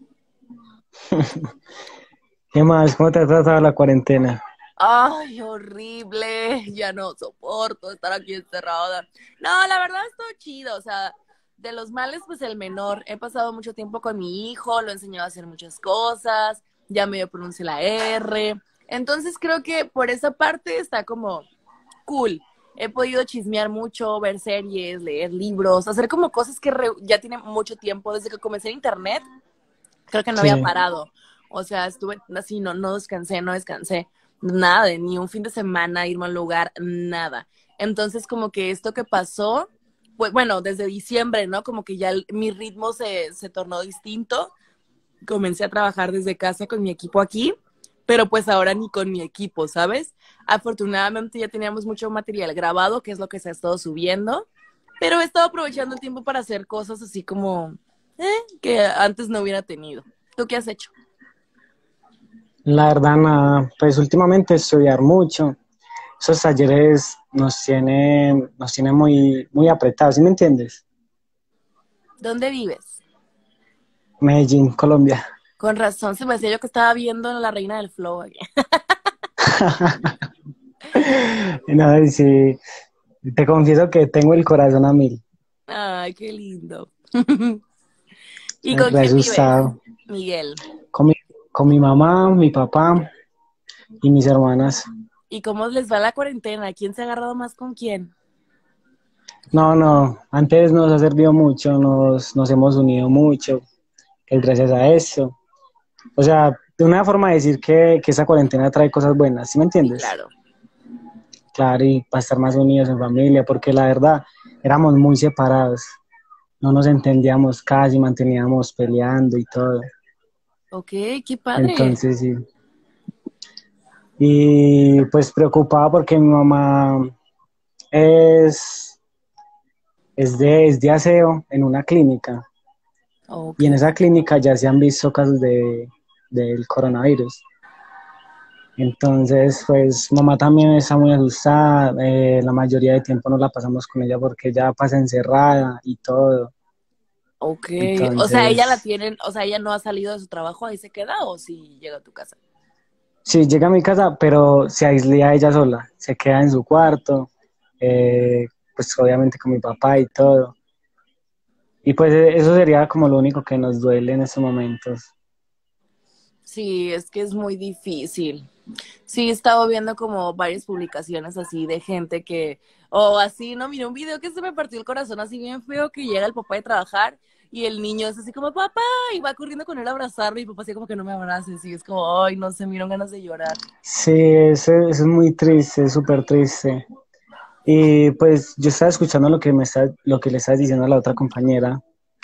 ¿Qué más? ¿Cómo te ha tratado la cuarentena? Ay, horrible. Ya no soporto estar aquí encerrada. No, la verdad es todo chido. O sea, de los males, pues el menor. He pasado mucho tiempo con mi hijo, lo he enseñado a hacer muchas cosas. Ya medio pronuncio la R. Entonces creo que por esa parte está como cool. He podido chismear mucho, ver series, leer libros, hacer como cosas que ya tiene mucho tiempo. Desde que comencé en internet, creo que no había Sí, parado. O sea, estuve así, no descansé, no descansé. Nada, de ni un fin de semana, irme a un lugar, nada. Entonces, como que esto que pasó, pues bueno, desde diciembre, ¿no? Como que ya mi ritmo se tornó distinto. Comencé a trabajar desde casa con mi equipo aquí, pero pues ahora ni con mi equipo, ¿sabes? Afortunadamente ya teníamos mucho material grabado, que es lo que se ha estado subiendo, pero he estado aprovechando el tiempo para hacer cosas así como que antes no hubiera tenido. ¿Tú qué has hecho? La verdad, nada, pues últimamente estudiar mucho. Esos talleres nos tienen muy, muy apretados, ¿sí me entiendes? ¿Dónde vives? Medellín, Colombia. Con razón, se me hacía yo que estaba viendo La Reina del Flow aquí. No, y sí, te confieso que tengo el corazón a mil. Ay, qué lindo. ¿Y con Re quién vives, asustado. Miguel? Con mi, con mi mamá, mi papá y mis hermanas. ¿Y cómo les va la cuarentena? ¿Quién se ha agarrado más con quién? No, no, antes nos ha servido mucho, nos hemos unido mucho, es gracias a eso. O sea, de una forma de decir que esa cuarentena trae cosas buenas, ¿sí me Sí, entiendes? claro. Claro, y para estar más unidos en familia, porque la verdad éramos muy separados, no nos entendíamos casi, manteníamos peleando y todo. Ok, qué padre. Entonces, sí. Y pues preocupado porque mi mamá es, es de aseo en una clínica, Ok. y en esa clínica ya se han visto casos del coronavirus. Entonces, pues mamá también está muy asustada, la mayoría de tiempo no la pasamos con ella porque ella pasa encerrada y todo. Ok. O sea, ella la Entonces, tienen, o sea, ella no ha salido de su trabajo, ahí se queda o si llega a tu casa. sí, llega a mi casa, pero se aísla ella sola, se queda en su cuarto, pues obviamente con mi papá y todo. Y pues eso sería como lo único que nos duele en estos momentos. Sí, es que es muy difícil. Sí, he estado viendo como varias publicaciones así de gente que, o así, no, mira un video que se me partió el corazón así bien feo, que llega el papá de trabajar y el niño es así como, papá, y va corriendo con él a abrazarlo y papá así como que no me abraces y es como, ay, no sé, me dieron ganas de llorar. Sí, eso es muy triste, es súper triste. Y pues yo estaba escuchando lo que le estás diciendo a la otra compañera,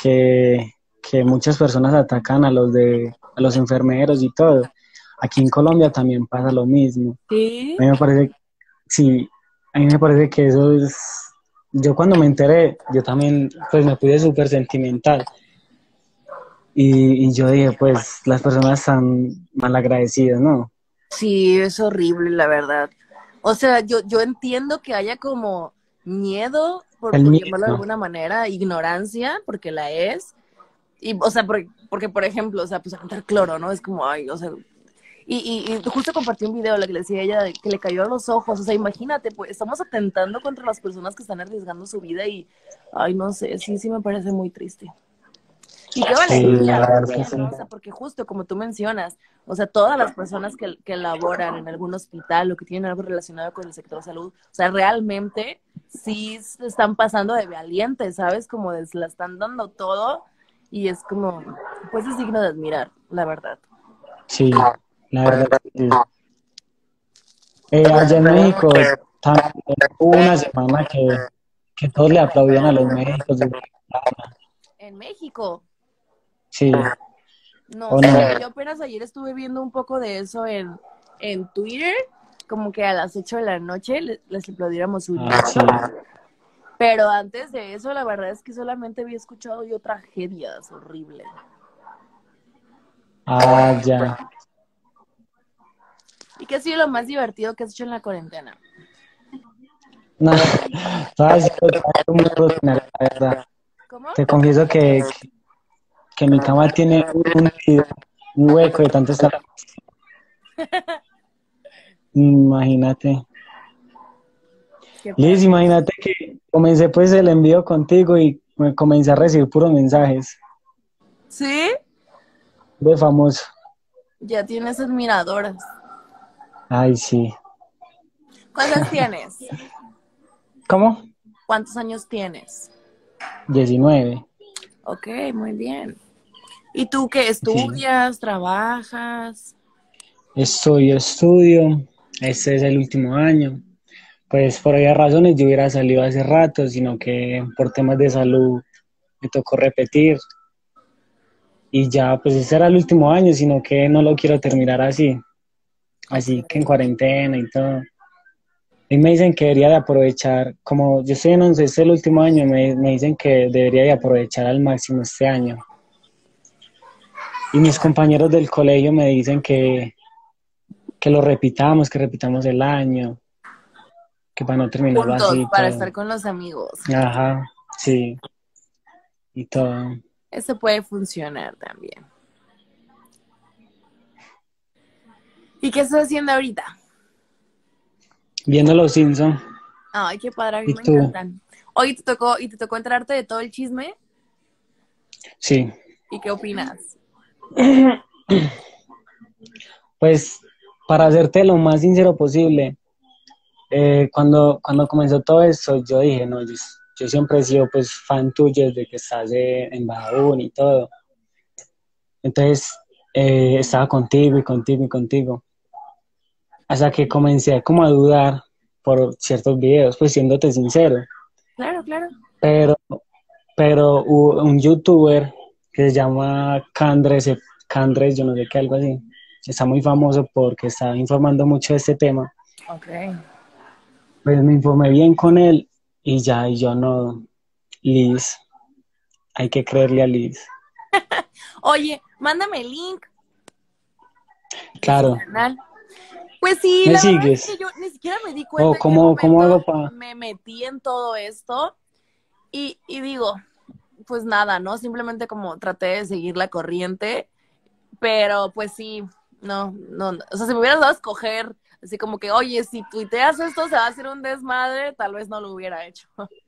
que muchas personas atacan a los enfermeros y todo. Aquí en Colombia también pasa lo mismo. ¿Sí? A mí me parece, sí, a mí me parece que eso es, yo cuando me enteré, yo también pues me puse súper sentimental y yo dije, pues las personas están mal agradecidas, ¿no? Sí, es horrible, la verdad. O sea, yo entiendo que haya como miedo, El por llamarlo de miedo, alguna manera, ignorancia, porque la es. Y, o sea, porque, por ejemplo, o sea, pues aventar cloro, ¿no? Es como, ay, o sea. Y justo compartí un video, la que le decía a ella, que le cayó a los ojos. O sea, imagínate, pues estamos atentando contra las personas que están arriesgando su vida y, ay, no sé, sí, sí me parece muy triste. Y qué sí, la valentía verdad que también, sí. ¿no? O sea, porque justo como tú mencionas, o sea, todas las personas que laboran en algún hospital o que tienen algo relacionado con el sector salud, o sea, realmente sí se están pasando de valientes, ¿sabes? Como se la están dando todo y es como, pues es digno de admirar, la verdad. Sí, la verdad que sí. Allá en México también hubo una semana que todos le aplaudían a los médicos desde temprano. En México, Sí, no o sé, no. yo apenas ayer estuve viendo un poco de eso en Twitter, como que a las 8 de la noche les aplaudiéramos un Ah, himno. sí. Pero antes de eso, la verdad es que solamente había escuchado yo tragedias horribles. Ah, ya. ¿Y qué ha sido lo más divertido que has hecho en la cuarentena? No, sabes, yo muy rutinario, la verdad. ¿Cómo? Te confieso que mi cama tiene un hueco de tanto estar. Imagínate. Qué Liz, padre. imagínate que comencé pues el envío contigo y me comencé a recibir puros mensajes ¿Sí? de famoso. Ya tienes admiradoras. Ay, sí. ¿Cuántas tienes? ¿Cómo? ¿Cuántos años tienes? 19. Ok, muy bien. ¿Y tú qué Sí. estudias? ¿Trabajas? Estudio. Este es el último año. Pues por varias razones yo hubiera salido hace rato, sino que por temas de salud me tocó repetir. Y ya, pues ese era el último año, sino que no lo quiero terminar así. así que en Ok. cuarentena y todo. Y me dicen que debería de aprovechar, como yo estoy en 11, este es el último año, me dicen que debería de aprovechar al máximo este año. Y mis compañeros del colegio me dicen que lo repitamos, que repitamos el año, que para no terminarlo así Juntos, y para todo. estar con los amigos. Ajá, sí, y todo. Ese puede funcionar también. ¿Y qué estás haciendo ahorita? Viendo los Simpsons, Ay, qué padre, a mí ¿y me tú? encantan. Hoy te tocó enterarte de todo el chisme. Sí. ¿Y qué opinas? Pues para hacerte lo más sincero posible, cuando comenzó todo esto, yo dije, no, yo siempre he sido pues fan tuyo desde que estás en Badabun y todo. Entonces estaba contigo y contigo y contigo. Hasta que comencé como a dudar por ciertos videos, pues siéndote sincero. Claro, claro. Pero, pero hubo un youtuber que se llama Candres, yo no sé qué, algo así. Está muy famoso porque está informando mucho de este tema. Ok. Pues me informé bien con él y ya, y yo no, Liz, hay que creerle a Liz. Oye, mándame el link de su Claro, canal. Pues sí, ¿me la verdad es sigues? que yo ni siquiera me di ¿O cuenta en qué cómo momento hago para...? me metí en todo esto y digo, pues nada, ¿no? Simplemente como traté de seguir la corriente, pero pues sí, no. O sea, si me hubieras dado a escoger, así como que, oye, si tuiteas esto se va a hacer un desmadre, tal vez no lo hubiera hecho.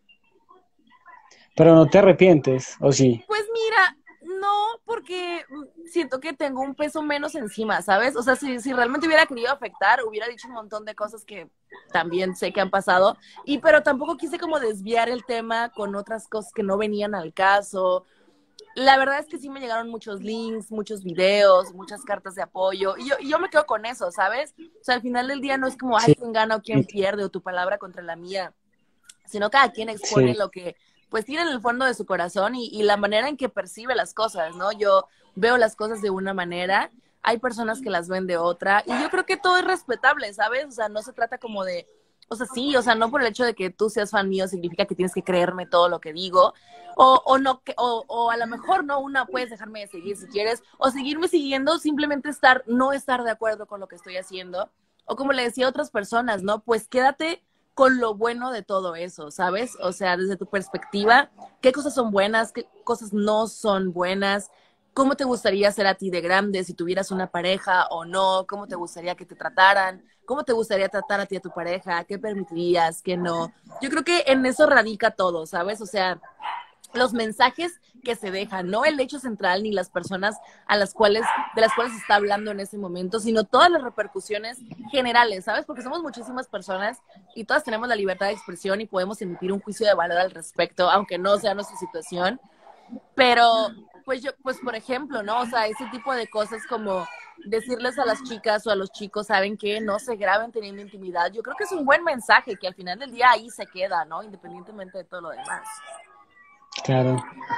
Pero no te arrepientes, ¿o sí? Pues mira, no, porque siento que tengo un peso menos encima, ¿sabes? O sea, si realmente hubiera querido afectar, hubiera dicho un montón de cosas que también sé que han pasado, pero tampoco quise como desviar el tema con otras cosas que no venían al caso. La verdad es que sí me llegaron muchos links, muchos videos, muchas cartas de apoyo, y yo me quedo con eso, ¿sabes? O sea, al final del día no es como, ay, Sí, quién gana o quién pierde, o tu palabra contra la mía, sino cada quien expone sí, lo que pues tiene en el fondo de su corazón y la manera en que percibe las cosas, ¿no? Yo veo las cosas de una manera, hay personas que las ven de otra, y yo creo que todo es respetable, ¿sabes? O sea, no se trata como de, o sea, sí, o sea, no por el hecho de que tú seas fan mío significa que tienes que creerme todo lo que digo, o no, o a lo mejor no, una puedes dejarme de seguir si quieres, o seguirme siguiendo, simplemente no estar de acuerdo con lo que estoy haciendo, o como le decía a otras personas, ¿no? Pues quédate con lo bueno de todo eso, ¿sabes? O sea, desde tu perspectiva, qué cosas son buenas, qué cosas no son buenas, cómo te gustaría ser a ti de grande, si tuvieras una pareja o no, cómo te gustaría que te trataran, cómo te gustaría tratar a ti a tu pareja, qué permitirías, qué no. Yo creo que en eso radica todo, ¿sabes? O sea, los mensajes que se dejan, no el hecho central ni las personas de las cuales se está hablando en ese momento, sino todas las repercusiones generales, ¿sabes? Porque somos muchísimas personas y todas tenemos la libertad de expresión y podemos emitir un juicio de valor al respecto, aunque no sea nuestra situación. Pero, pues por ejemplo, ¿no? O sea, ese tipo de cosas como decirles a las chicas o a los chicos, ¿saben qué? No se graben teniendo intimidad. Yo creo que es un buen mensaje que al final del día ahí se queda, ¿no? Independientemente de todo lo demás. claro.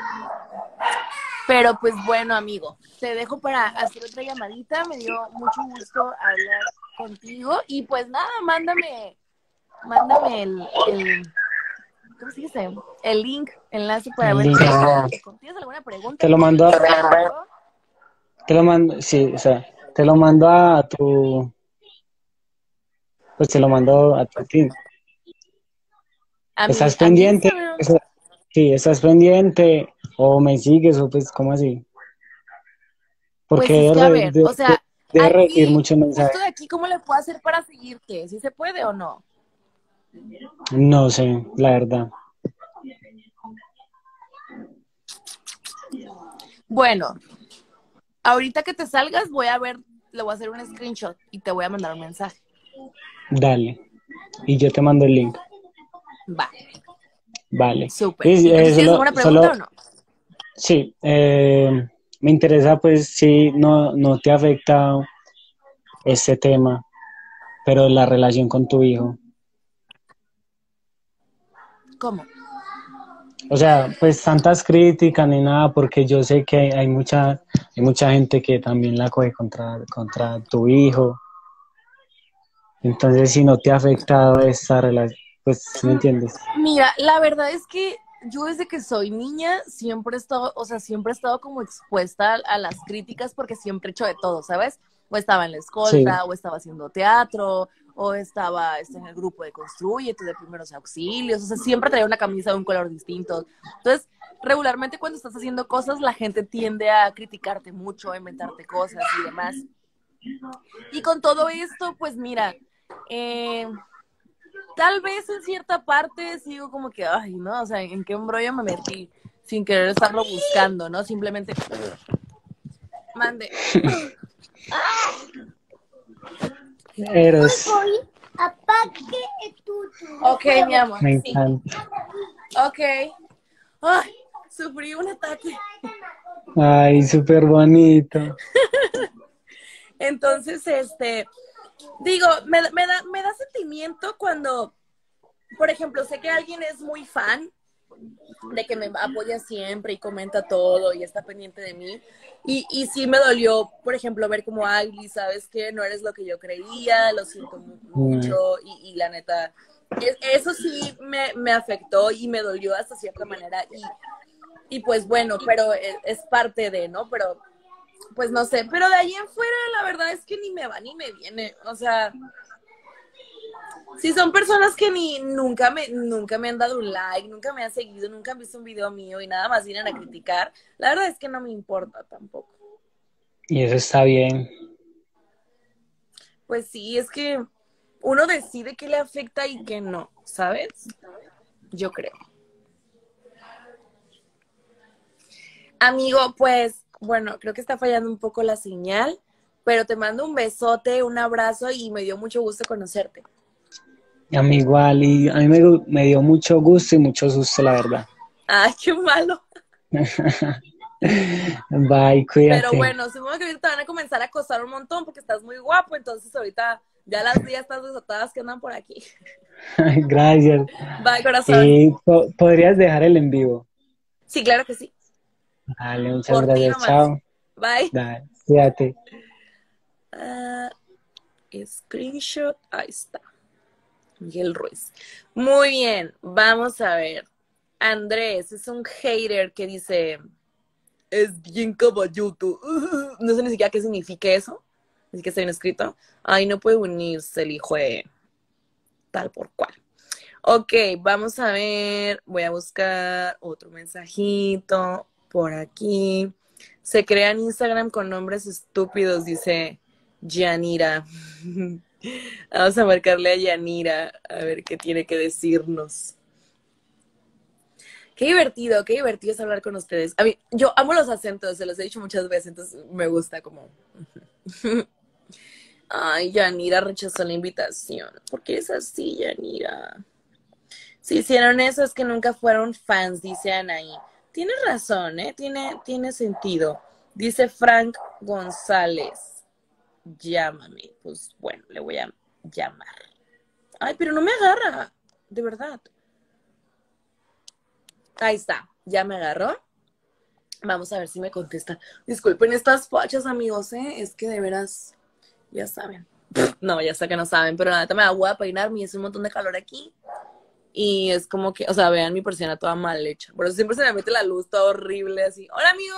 Pero pues bueno, amigo, te dejo para hacer otra llamadita. Me dio mucho gusto hablar contigo. Y pues nada, mándame ¿cómo se dice? El link, enlace para El ver link. si tienes alguna pregunta. Te lo mando, sí, o sea, te lo mando a tu, pues te lo mando a tu team. ¿Estás A mi pendiente? Instagram. Sí, ¿estás pendiente? ¿O me sigues? ¿O pues cómo así? Porque Pues es que a ver, o sea, de recibir aquí, muchos mensajes. justo de aquí, ¿cómo le puedo hacer para seguirte? ¿Si se puede o no? No sé, la verdad. Bueno, ahorita que te salgas voy a ver, le voy a hacer un screenshot y te voy a mandar un mensaje. Dale. Y yo te mando el link. Va, Vale. súper. Y, ¿Y entonces tienes alguna pregunta o no? sí, me interesa pues si no te afecta este tema, pero la relación con tu hijo. ¿Cómo? O sea, pues tantas críticas ni nada, porque yo sé que hay mucha gente que también la coge contra tu hijo. Entonces, si no te ha afectado esta relación, pues, ¿sí me entiendes? Mira, la verdad es que yo desde que soy niña siempre he estado, o sea, siempre he estado como expuesta a las críticas porque siempre he hecho de todo, ¿sabes? O estaba en la Sí. escolta, o estaba haciendo teatro, o estaba en el grupo de Construyete, de primeros auxilios, o sea, siempre traía una camisa de un color distinto. Entonces, regularmente cuando estás haciendo cosas, la gente tiende a criticarte mucho, a inventarte cosas y demás. Y con todo esto, pues mira, eh, tal vez en cierta parte sigo como que, ay, no, o sea, ¿en qué embrollo me metí? Sin querer estarlo buscando, ¿no? Simplemente mande. Eros, Ok, mi amor, me sí. encanta. Ok. Ay, sufrí un ataque. Ay, súper bonito. Entonces, digo, me da sentimiento cuando, por ejemplo, sé que alguien es muy fan de que me apoya siempre y comenta todo y está pendiente de mí. Y sí me dolió, por ejemplo, ver como, ay, sabes que no eres lo que yo creía, lo siento Mm. mucho y la neta, eso sí me afectó y me dolió hasta cierta manera y pues bueno, pero es parte de, ¿no? Pero pues no sé, pero de ahí en fuera la verdad es que ni me va ni me viene, o sea, si son personas que nunca me han dado un like, nunca me han seguido, nunca han visto un video mío y nada más vienen a criticar, la verdad es que no me importa tampoco. Y eso está bien. Pues sí, es que uno decide qué le afecta y qué no, ¿sabes? Yo creo. Amigo, pues bueno, creo que está fallando un poco la señal, pero te mando un besote, un abrazo y me dio mucho gusto conocerte. A mí igual, y a mí me dio mucho gusto y mucho susto, la verdad. Ay, qué malo. Bye, Pero cuídate. bueno, supongo que ahorita te van a comenzar a acosar un montón porque estás muy guapo, entonces ahorita ya las días estás desatadas que andan por aquí. Gracias. Bye, corazón. ¿Podrías dejar el en vivo? Sí, claro que sí. Dale, muchas Por ti gracias. nomás. Chao. Bye. Dale, cuídate. Uh, screenshot, ahí está. Miguel Ruiz. Muy bien, vamos a ver. Andrés es un hater que dice, es bien caballuto. No sé ni siquiera qué significa eso. Así que está bien escrito. Ay, no puede unirse el hijo de tal por cual. Ok, vamos a ver. Voy a buscar otro mensajito por aquí. Se crean Instagram con nombres estúpidos, dice Yanira. Vamos a marcarle a Yanira a ver qué tiene que decirnos. Qué divertido es hablar con ustedes. A mí, yo amo los acentos, se los he dicho muchas veces, entonces me gusta como. Ay, Yanira rechazó la invitación. ¿Por qué es así, Yanira? Si hicieron eso es que nunca fueron fans, dice Anaí. Tienes razón, ¿eh? Tiene sentido. Dice Frank González. Llámame. Pues bueno, le voy a llamar. Ay, pero no me agarra. De verdad. Ahí está. Ya me agarró. Vamos a ver si me contesta. Disculpen estas fachas, amigos, ¿eh? Es que de veras, ya saben. No, ya sé que no saben, pero nada, me voy a peinarme y es un montón de calor aquí. Y es como que, o sea, vean mi persiana toda mal hecha. Por eso siempre se me mete la luz toda horrible así. Hola, amigo.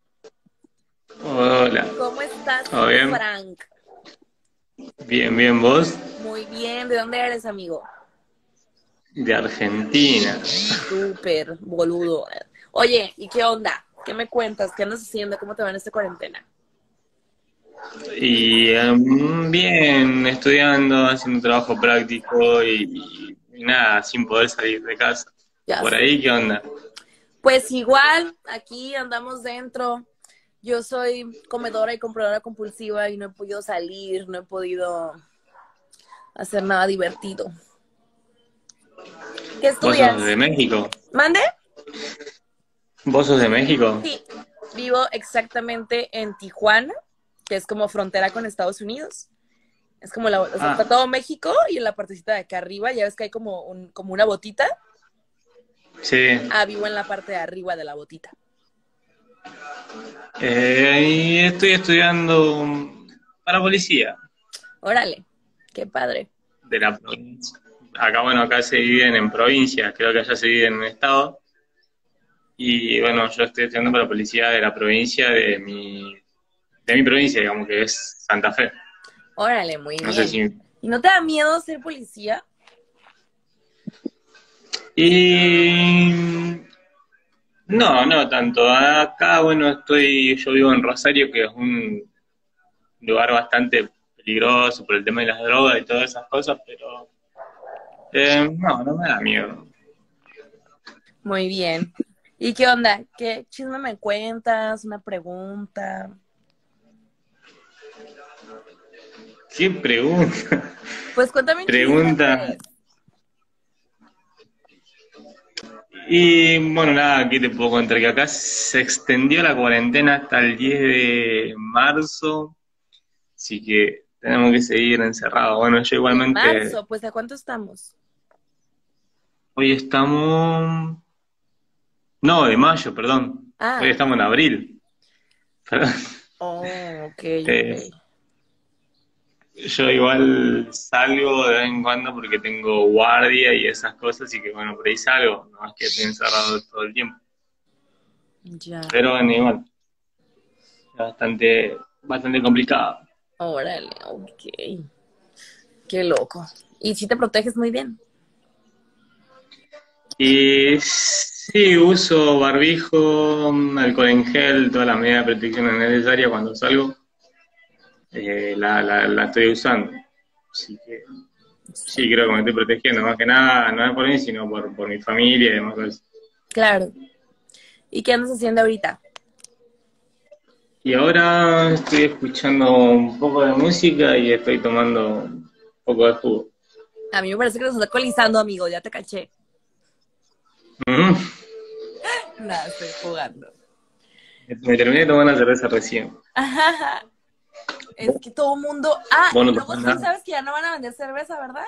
Hola, ¿Cómo estás, ¿todo bien? Frank? Bien, bien, ¿vos? Muy bien. ¿De dónde eres, amigo? De Argentina. Súper, boludo. Oye, ¿y qué onda? ¿Qué me cuentas? ¿Qué andas haciendo? ¿Cómo te va en esta cuarentena? Y bien, estudiando, haciendo trabajo práctico y nada, sin poder salir de casa. Ya ¿Por sé. ahí qué onda? Pues igual, aquí andamos dentro. Yo soy comedora y compradora compulsiva y no he podido salir, no he podido hacer nada divertido. ¿Qué ¿Vos estudias? sos de México? ¿Mande? ¿Vos sos de México? Sí, vivo exactamente en Tijuana, que es como frontera con Estados Unidos. Es como o sea, está todo México y en la partecita de acá arriba, ya ves que hay como una botita. Sí. Vivo en la parte de arriba de la botita. Y estoy estudiando para policía. Órale, Qué padre. de la provincia. Acá, bueno, acá se dividen en provincias, creo que allá se dividen en estado. Y bueno, yo estoy estudiando para policía de la provincia de mi provincia, digamos, que es Santa Fe. Órale, muy No sé bien. si... ¿Y no te da miedo ser policía? Y no, no tanto. Acá, bueno, yo vivo en Rosario, que es un lugar bastante peligroso por el tema de las drogas y todas esas cosas, pero no, no me da miedo. Muy bien. ¿Y qué onda? ¿Qué chisme me cuentas? ¿Una pregunta? ¿Qué pregunta? Pues cuéntame un chisme, Pregunta. pues. Y bueno, nada, aquí te puedo contar que acá se extendió la cuarentena hasta el 10 de marzo, así que tenemos que seguir encerrados. Bueno, yo De igualmente, marzo, pues ¿a cuánto estamos? hoy estamos, no, de mayo, perdón, Ah, hoy estamos en abril. Perdón. oh, ok, Eh, ok. yo igual salgo de vez en cuando porque tengo guardia y esas cosas, y que bueno, por ahí salgo, no es que estoy encerrado todo el tiempo. Ya, Pero bueno, igual, es bastante complicado. órale, ok. Qué loco. ¿Y si te proteges muy bien? Y sí, uso barbijo, alcohol en gel, todas las medidas de protección necesarias cuando salgo, la estoy usando. Así que sí, creo que me estoy protegiendo, más que nada, no es por mí, sino por mi familia y demás cosas. Claro. ¿Y qué andas haciendo ahorita? Y ahora estoy escuchando un poco de música y estoy tomando un poco de jugo. A mí me parece que nos está alcoholizando, amigo, ya te caché. Mm. Nada, estoy jugando. Me terminé de tomar una cerveza recién. Ajá. Es que todo mundo... Ah, Vos y no luego tomás sí nada. sabes que ya no van a vender cerveza, ¿verdad?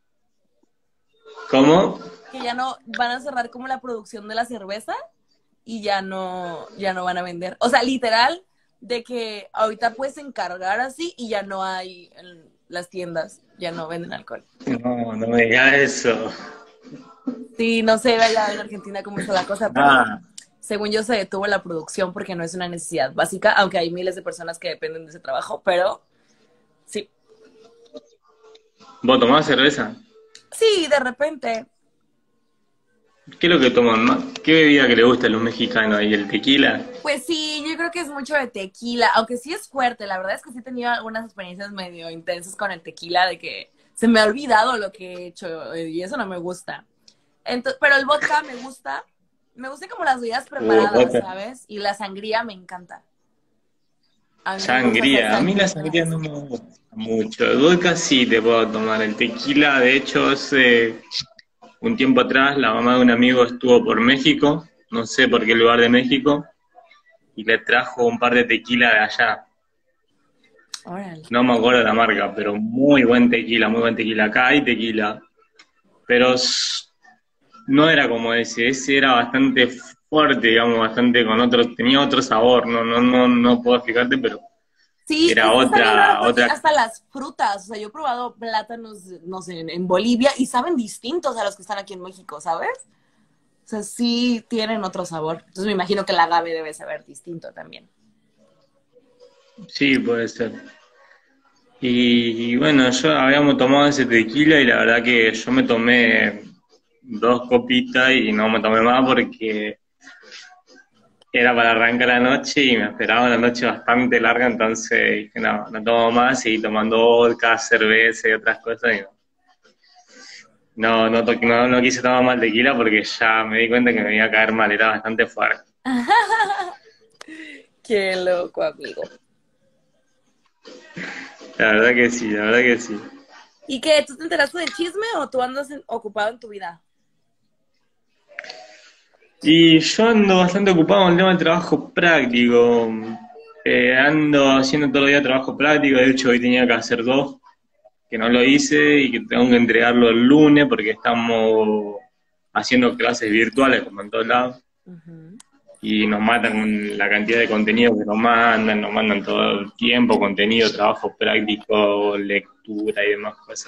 ¿Cómo? Que ya no van a cerrar como la producción de la cerveza y ya no van a vender. O sea, literal, de que ahorita puedes encargar así y ya no hay en las tiendas, ya no venden alcohol. No, no me digas eso. Sí, no sé allá en Argentina cómo está la cosa, pero Ah, según yo se detuvo la producción porque no es una necesidad básica, aunque hay miles de personas que dependen de ese trabajo, pero sí. ¿vos tomás cerveza? Sí, de repente. ¿Qué es lo que toman más? ¿Qué bebida que le gusta a los mexicanos? ¿Y el tequila? Pues sí, yo creo que es mucho de tequila, aunque sí es fuerte, la verdad es que sí he tenido algunas experiencias medio intensas con el tequila, de que se me ha olvidado lo que he hecho y eso no me gusta. Pero el vodka me gusta como las bebidas preparadas, Vodka. ¿sabes? Y la sangría me encanta. A mí me gusta hacer Sangría. A mí la sangría. sangría no me gusta mucho. El vodka sí te puedo tomar. El tequila, de hecho, hace un tiempo atrás, la mamá de un amigo estuvo por México, no sé por qué lugar de México, y le trajo un par de tequila de allá. Órale. No me acuerdo de la marca, pero muy buen tequila, muy buen tequila. Acá hay tequila, pero no era como ese era bastante fuerte, digamos, bastante con otro, tenía otro sabor, no puedo explicarte, pero Sí, era es que está bien raro porque otra, hasta las frutas, o sea, yo he probado plátanos, no sé, en Bolivia y saben distintos a los que están aquí en México, ¿sabes? O sea, sí tienen otro sabor. Entonces me imagino que el agave debe saber distinto también. sí, puede ser. Y bueno, habíamos tomado ese tequila y la verdad que yo me tomé 2 copitas y no me tomé más porque era para arrancar la noche y me esperaba una noche bastante larga, entonces dije, no tomo más, seguí tomando vodka, cerveza y otras cosas y no quise tomar más tequila porque ya me di cuenta que me iba a caer mal, era bastante fuerte. Qué loco, amigo. La verdad que sí, la verdad que sí. ¿Y qué? ¿Tú te enteraste del chisme o tú andas ocupado en tu vida? Y yo ando bastante ocupado con el tema del trabajo práctico. Ando haciendo todo el día trabajo práctico, de hecho hoy tenía que hacer 2, que no lo hice y que tengo que entregarlo el lunes porque estamos haciendo clases virtuales como en todos lados Ujú. y nos matan con la cantidad de contenido que nos mandan todo el tiempo, contenido, trabajo práctico, altura y demás cosas.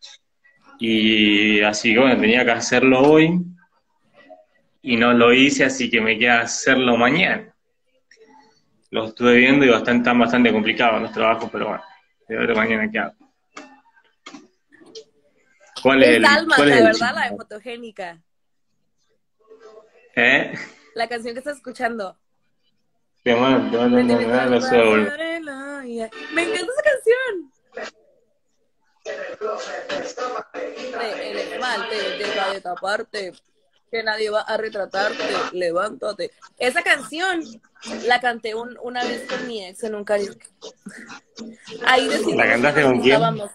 Y así que bueno, tenía que hacerlo hoy y no lo hice, así que me queda hacerlo mañana. Lo estuve viendo y están bastante complicados los trabajos, pero bueno, de ver mañana qué hago. ¿Cuál es Es el, cuál es Dálmata, el ¿verdad? La de chisme? Fotogénica. ¿Eh? La canción que estás escuchando. Te mando, Me invito a la suelo. pasarela. Me encanta esa canción. El esmalte deja de taparte, que nadie va a retratarte, levántate. Esa canción la canté una vez con mi ex en un karaoke. Ahí ¿La decidimos que cantaste nos con quién? gustábamos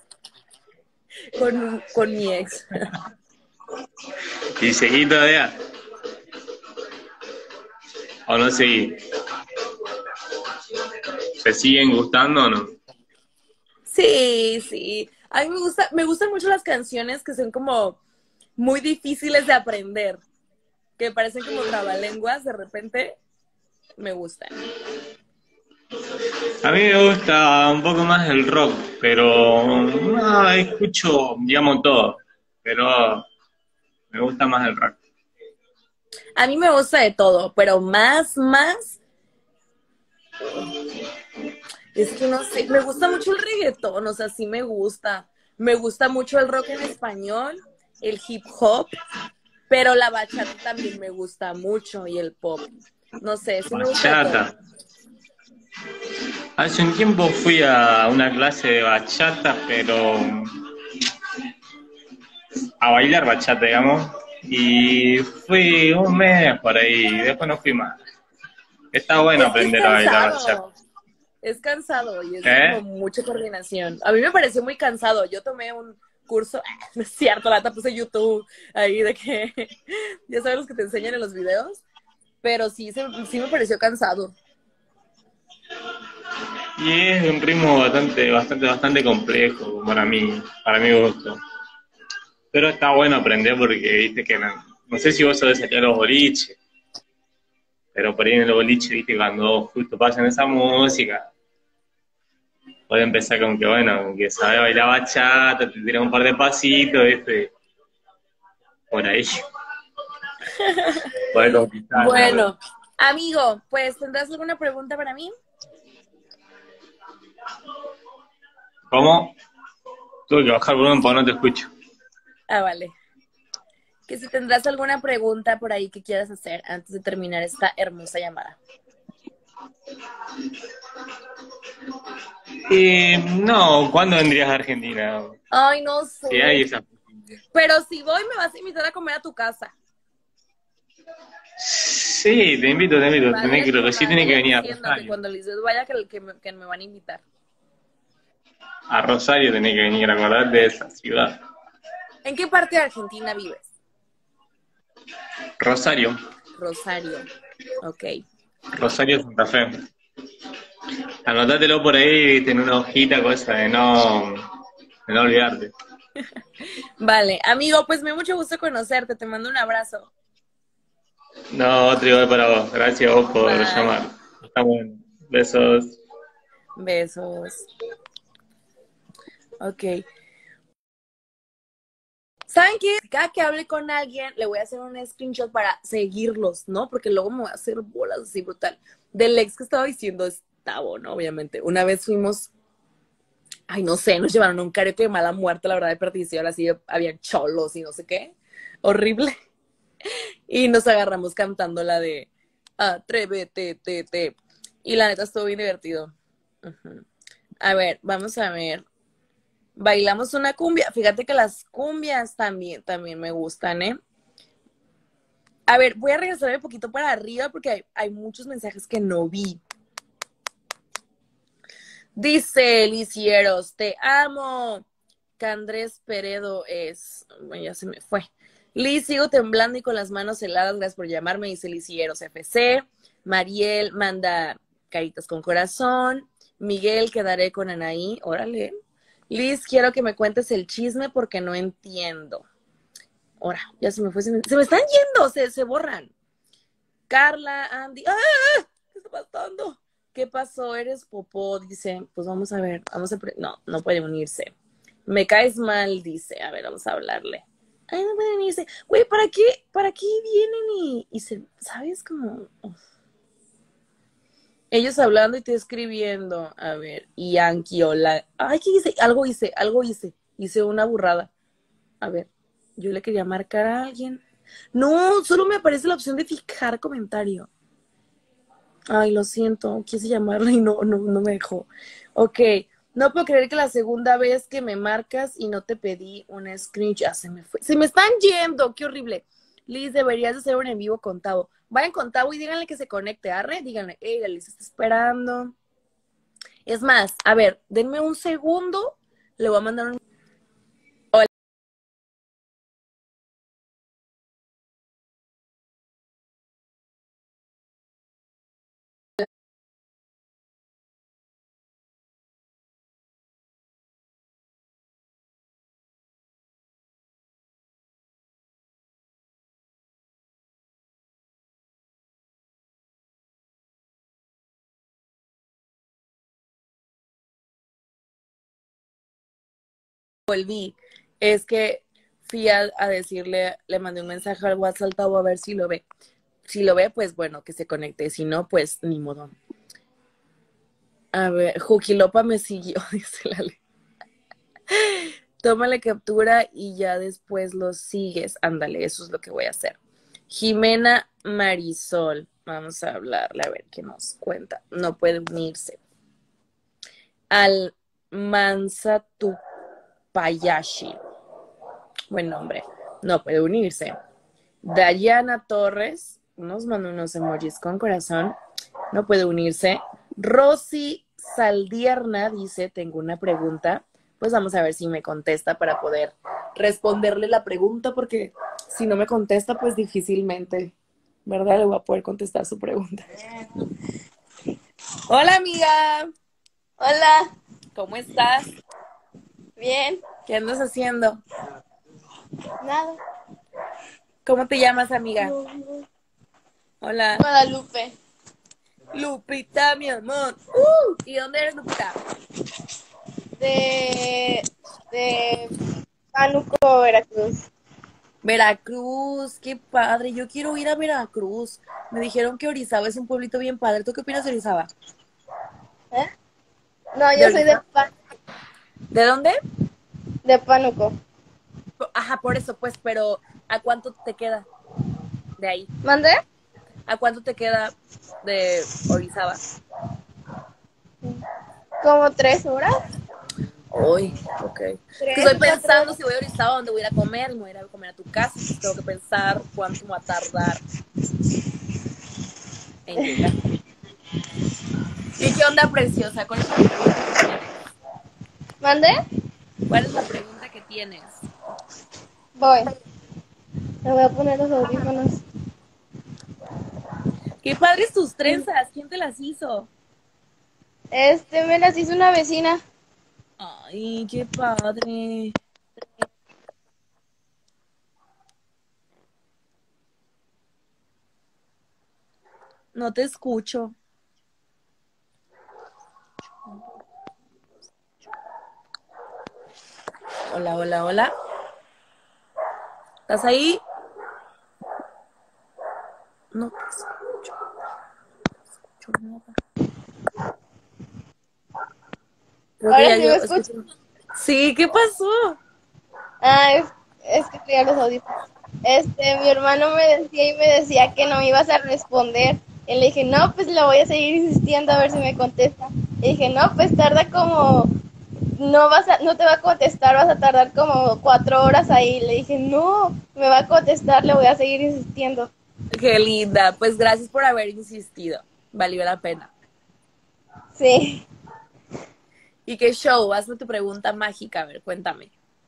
con mi ex. ¿Y seguí todavía? ¿O no seguí? ¿Se siguen gustando o no? Sí, sí. A mí me gustan mucho las canciones que son como muy difíciles de aprender, que parecen como trabalenguas, de repente me gustan. A mí me gusta un poco más el rock, pero no, escucho, digamos, todo. Pero me gusta más el rock. A mí me gusta de todo, pero más, es que no sé, me gusta mucho el reggaetón, o sea, sí me gusta. Me gusta mucho el rock en español, el hip hop, pero la bachata también me gusta mucho y el pop. No sé, sí me gusta de todo. Bachata. Hace un tiempo fui a una clase de bachata, pero a bailar bachata, digamos, y fui un mes por ahí, después no fui más. Está bueno Es que aprender a bailar bachata. es cansado y es como ¿Eh? mucha coordinación. A mí me pareció muy cansado. Yo tomé un curso, no es cierto, la neta puse YouTube ahí de que, ya sabes los que te enseñan en los videos, pero sí me pareció cansado. Y es un ritmo bastante complejo para mi gusto. Pero está bueno aprender porque viste que no sé si vos sabés salir a los boliches, pero por ahí en los boliches, viste, cuando justo pasan esa música, puede empezar con que, bueno, que sabe bailar bachata, te tira un par de pasitos, viste, por ahí. Puede conquistar, ¿no? Bueno, amigo, pues ¿tendrás alguna pregunta para mí? ¿Cómo? Tuve que bajar el volumen porque no te escucho. Ah, vale. Que si tendrás alguna pregunta por ahí que quieras hacer antes de terminar esta hermosa llamada. No, ¿cuándo vendrías a Argentina? Ay, no Si hay sé. esa. Pero si voy, me vas a invitar a comer a tu casa. Sí, te invito. Vale, Lo que sí tenés que vaya venir a diciendo que Rosario. cuando Lisbeth vaya que me van a invitar. A Rosario tenés que venir a acordar de esa ciudad. ¿En qué parte de Argentina vives? Rosario. Rosario. Ok. Rosario Santa Fe. Anotátelo por ahí, ten una hojita, cosa de no olvidarte. Vale, amigo, pues me dio mucho gusto conocerte. Te mando un abrazo. No, otro igual para vos. Gracias a vos por Bye. llamar. Está bueno. Besos. Besos. Ok. ¿Saben qué? Cada que hable con alguien, le voy a hacer un screenshot para seguirlos, ¿no? Porque luego me voy a hacer bolas así brutal. Del ex que estaba diciendo es Tavo, ¿no? Obviamente. Una vez fuimos, ay, no sé, nos llevaron a un karaoke de mala muerte, la verdad, de perdición, así había cholos y no sé qué. Horrible. Y nos agarramos cantando la de Atrévete, te. Y la neta estuvo bien divertido. Uh-huh. A ver, vamos a ver. Bailamos una cumbia. Fíjate que las cumbias también me gustan, ¿eh? A ver, voy a regresar un poquito para arriba porque hay muchos mensajes que no vi. Dice Lisieros, te amo. Candrés Peredo es... Bueno, ya se me fue. Liz, sigo temblando y con las manos heladas. Gracias por llamarme, dice Lisieros FC. Mariel manda caritas con corazón. Miguel, quedaré con Anaí. Órale. Liz, quiero que me cuentes el chisme porque no entiendo. Ahora, ya se me fue. Se me están yendo, se borran. Carla, Andy. ¡Ah! ¿Qué está pasando? ¿Qué pasó? ¿Eres popó? Dice, pues vamos a ver. No puede unirse. Me caes mal, dice. A ver, vamos a hablarle. Ay, no pueden irse. Güey, ¿para qué vienen y se, ¿sabes? Como ellos hablando y te escribiendo. A ver, Yankee, hola. Ay, ¿qué hice? Algo hice. Hice una burrada. A ver, yo le quería marcar a alguien. No, solo me aparece la opción de fijar comentario. Ay, lo siento, quise llamarla y no me dejó. Ok, no puedo creer que la segunda vez que me marcas y no te pedí un screenshot, ya se me fue. Se me están yendo, qué horrible. Liz, deberías de hacer un en vivo con Tavo. Vayan con Tavo y díganle que se conecte, arre, díganle, la Liz está esperando. Es más, a ver, denme un segundo, le voy a mandar un... Hola. Volví. Es que fui a decirle, le mandé un mensaje al WhatsApp al Tavo a ver si lo ve. Si lo ve, pues bueno, que se conecte. Si no, pues ni modo. A ver, Juquilopa me siguió, dice la ley. Tómale captura y ya después lo sigues. Ándale, eso es lo que voy a hacer. Jimena Marisol. Vamos a hablarle a ver qué nos cuenta. No puede unirse. Al Mansa Tupayashi. Buen nombre. No puede unirse. Dayana Torres. Nos mandó unos emojis con corazón. No puede unirse. Rosy Saldierna dice, tengo una pregunta. Pues vamos a ver si me contesta para poder responderle la pregunta, porque si no me contesta, pues difícilmente, ¿verdad? Le voy a poder contestar su pregunta. Hola, amiga. Hola, ¿Cómo estás? bien, ¿Qué andas haciendo? nada. ¿Cómo te llamas, amiga? Hola. Guadalupe, Lupita, mi amor. ¿Y dónde eres, Lupita? de Pánuco, Veracruz. Veracruz, qué padre. Yo quiero ir a Veracruz. Me dijeron que Orizaba es un pueblito bien padre. ¿Tú qué opinas de Orizaba? ¿Eh? No, ¿De yo soy Orizaba? ¿De dónde? de Pánuco. Ajá, por eso, pues, pero ¿a cuánto te queda de ahí? ¿Mandé? ¿A cuánto te queda de Orizaba? Como 3 horas. Uy, ok. Es que 3, estoy 4 pensando horas. si voy a Orizaba, dónde voy a ir a comer, me voy a ir a comer a tu casa. Entonces tengo que pensar cuánto me va a tardar en llegar. ¿Y qué onda, preciosa? ¿Cuál es la pregunta que tienes? ¿Mandé? ¿Cuál es la pregunta que tienes? Voy. Me voy a poner los audífonos. Qué padres tus trenzas. ¿Quién te las hizo? Me las hizo una vecina. Ay, qué padre. No te escucho. Hola, hola, hola. ¿Estás ahí? No te escucho. No escucho nada. Creo que Ahora ya sí yo me escucho. escucho. Sí, ¿qué pasó? Ah, es que traía los audífonos. Mi hermano me decía que no me ibas a responder. Y le dije, no, pues le voy a seguir insistiendo a ver si me contesta. Y dije, no, pues tarda como, no te va a contestar, vas a tardar como 4 horas ahí. Le dije, no, me va a contestar, le voy a seguir insistiendo. Qué linda. Pues gracias por haber insistido. Valió la pena. Sí. ¿Y qué show? Hazme tu pregunta mágica. A ver, cuéntame.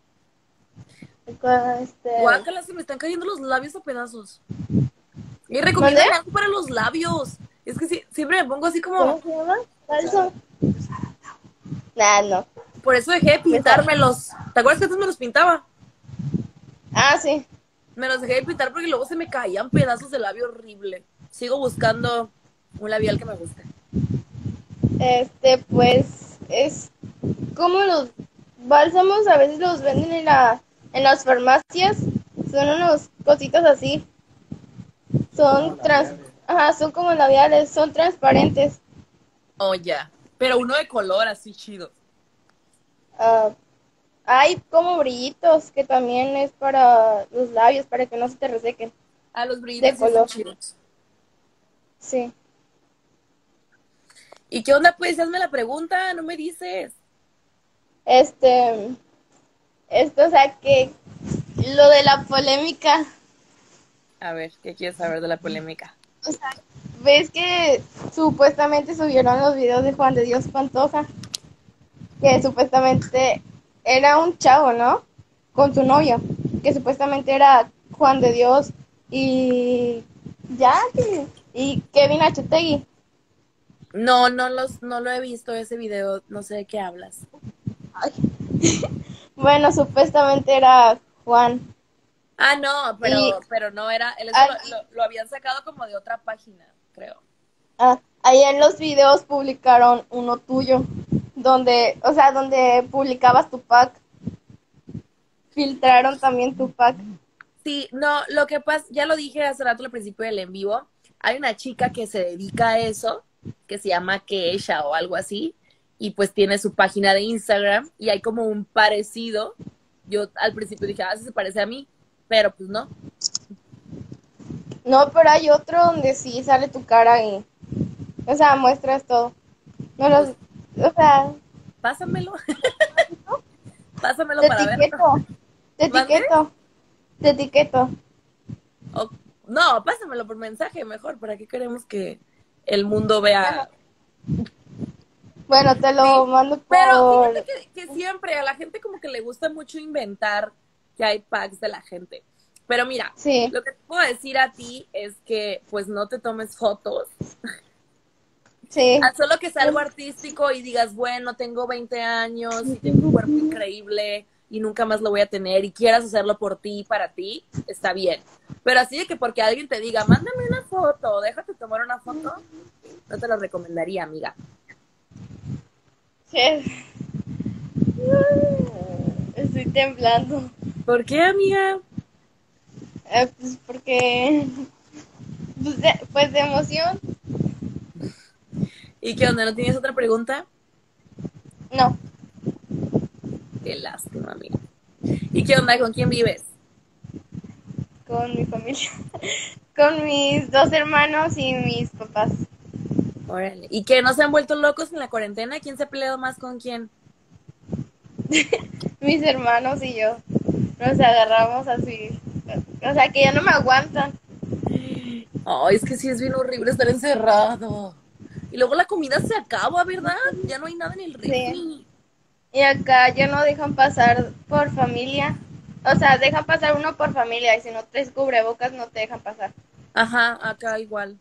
Guácala, se me están cayendo los labios a pedazos. Y recomiéndame algo para los labios. Es que siempre me pongo así como... ¿Cómo se llama? ¿Falso? Nah, no. Por eso dejé de pintármelos. ¿Te acuerdas que antes me los pintaba? Ah, sí. Me los dejé de pintar porque luego se me caían pedazos de labio horrible. Sigo buscando un labial que me guste. Pues es como los bálsamos a veces los venden en las farmacias. Son unos cositas así. Son como labiales, son transparentes. Oh, ya. Pero uno de color así chido. Ah, hay como brillitos que también es para los labios, para que no se te resequen. Ah, los brillitos De sí están color. chidos. Sí. ¿Y qué onda, pues? Hazme la pregunta, no me dices. O sea, que lo de la polémica, A ver, ¿qué quieres saber de la polémica? o sea, ves que supuestamente subieron los videos de Juan de Dios Pantoja, que supuestamente era un chavo, ¿no? Con su novio, que supuestamente era Juan de Dios y y Kevin Achetegui. No lo he visto ese video, no sé de qué hablas. Ay. Bueno, supuestamente era Juan. Ah, no, Y pero no era, él eso Ay. lo habían sacado como de otra página, creo. Ahí en los videos publicaron uno tuyo, donde publicabas tu pack. Filtraron también tu pack. Sí, no, lo que pasa, ya lo dije hace rato al principio del en vivo, hay una chica que se dedica a eso, que se llama Keisha o algo así, y pues tiene su página de Instagram y hay como un parecido. Yo al principio dije, sí se parece a mí, pero pues no. No, pero hay otro donde sí sale tu cara y, muestras todo. No los, o sea, Pásamelo. Pásamelo te para verlo. etiqueto, te ¿Mande? etiqueto, te etiqueto. No, pásamelo por mensaje mejor. ¿Para qué queremos que el mundo vea? Bueno, te lo mando Pero por... fíjate que siempre a la gente como que le gusta mucho inventar que hay packs de la gente. Pero mira, Sí. lo que te puedo decir a ti es que pues no te tomes fotos. Sí. Solo que sea algo artístico y digas, bueno, tengo 20 años y tengo un cuerpo increíble y nunca más lo voy a tener y quieras hacerlo por ti y para ti, está bien. Pero así de que porque alguien te diga, mándame una foto, déjate tomar una foto, no te lo recomendaría, amiga. Sí. Estoy temblando. ¿Por qué, amiga? Pues porque... Pues de emoción. ¿Y qué onda? ¿No tienes otra pregunta? No. Qué lástima, amiga. ¿Y qué onda? ¿Con quién vives? Con mi familia. Con mis 2 hermanos y mis papás. Órale. ¿Y qué? ¿No se han vuelto locos en la cuarentena? ¿Quién se ha peleado más con quién? Mis hermanos y yo. Nos agarramos así. O sea, que ya no me aguantan. Ay, es que sí es bien horrible estar encerrado. Y luego la comida se acaba, ¿verdad? Ya no hay nada en el refri. Sí. Y acá ya no dejan pasar por familia. O sea, dejan pasar uno por familia. Y si no traes cubrebocas, no te dejan pasar. Ajá, acá igual.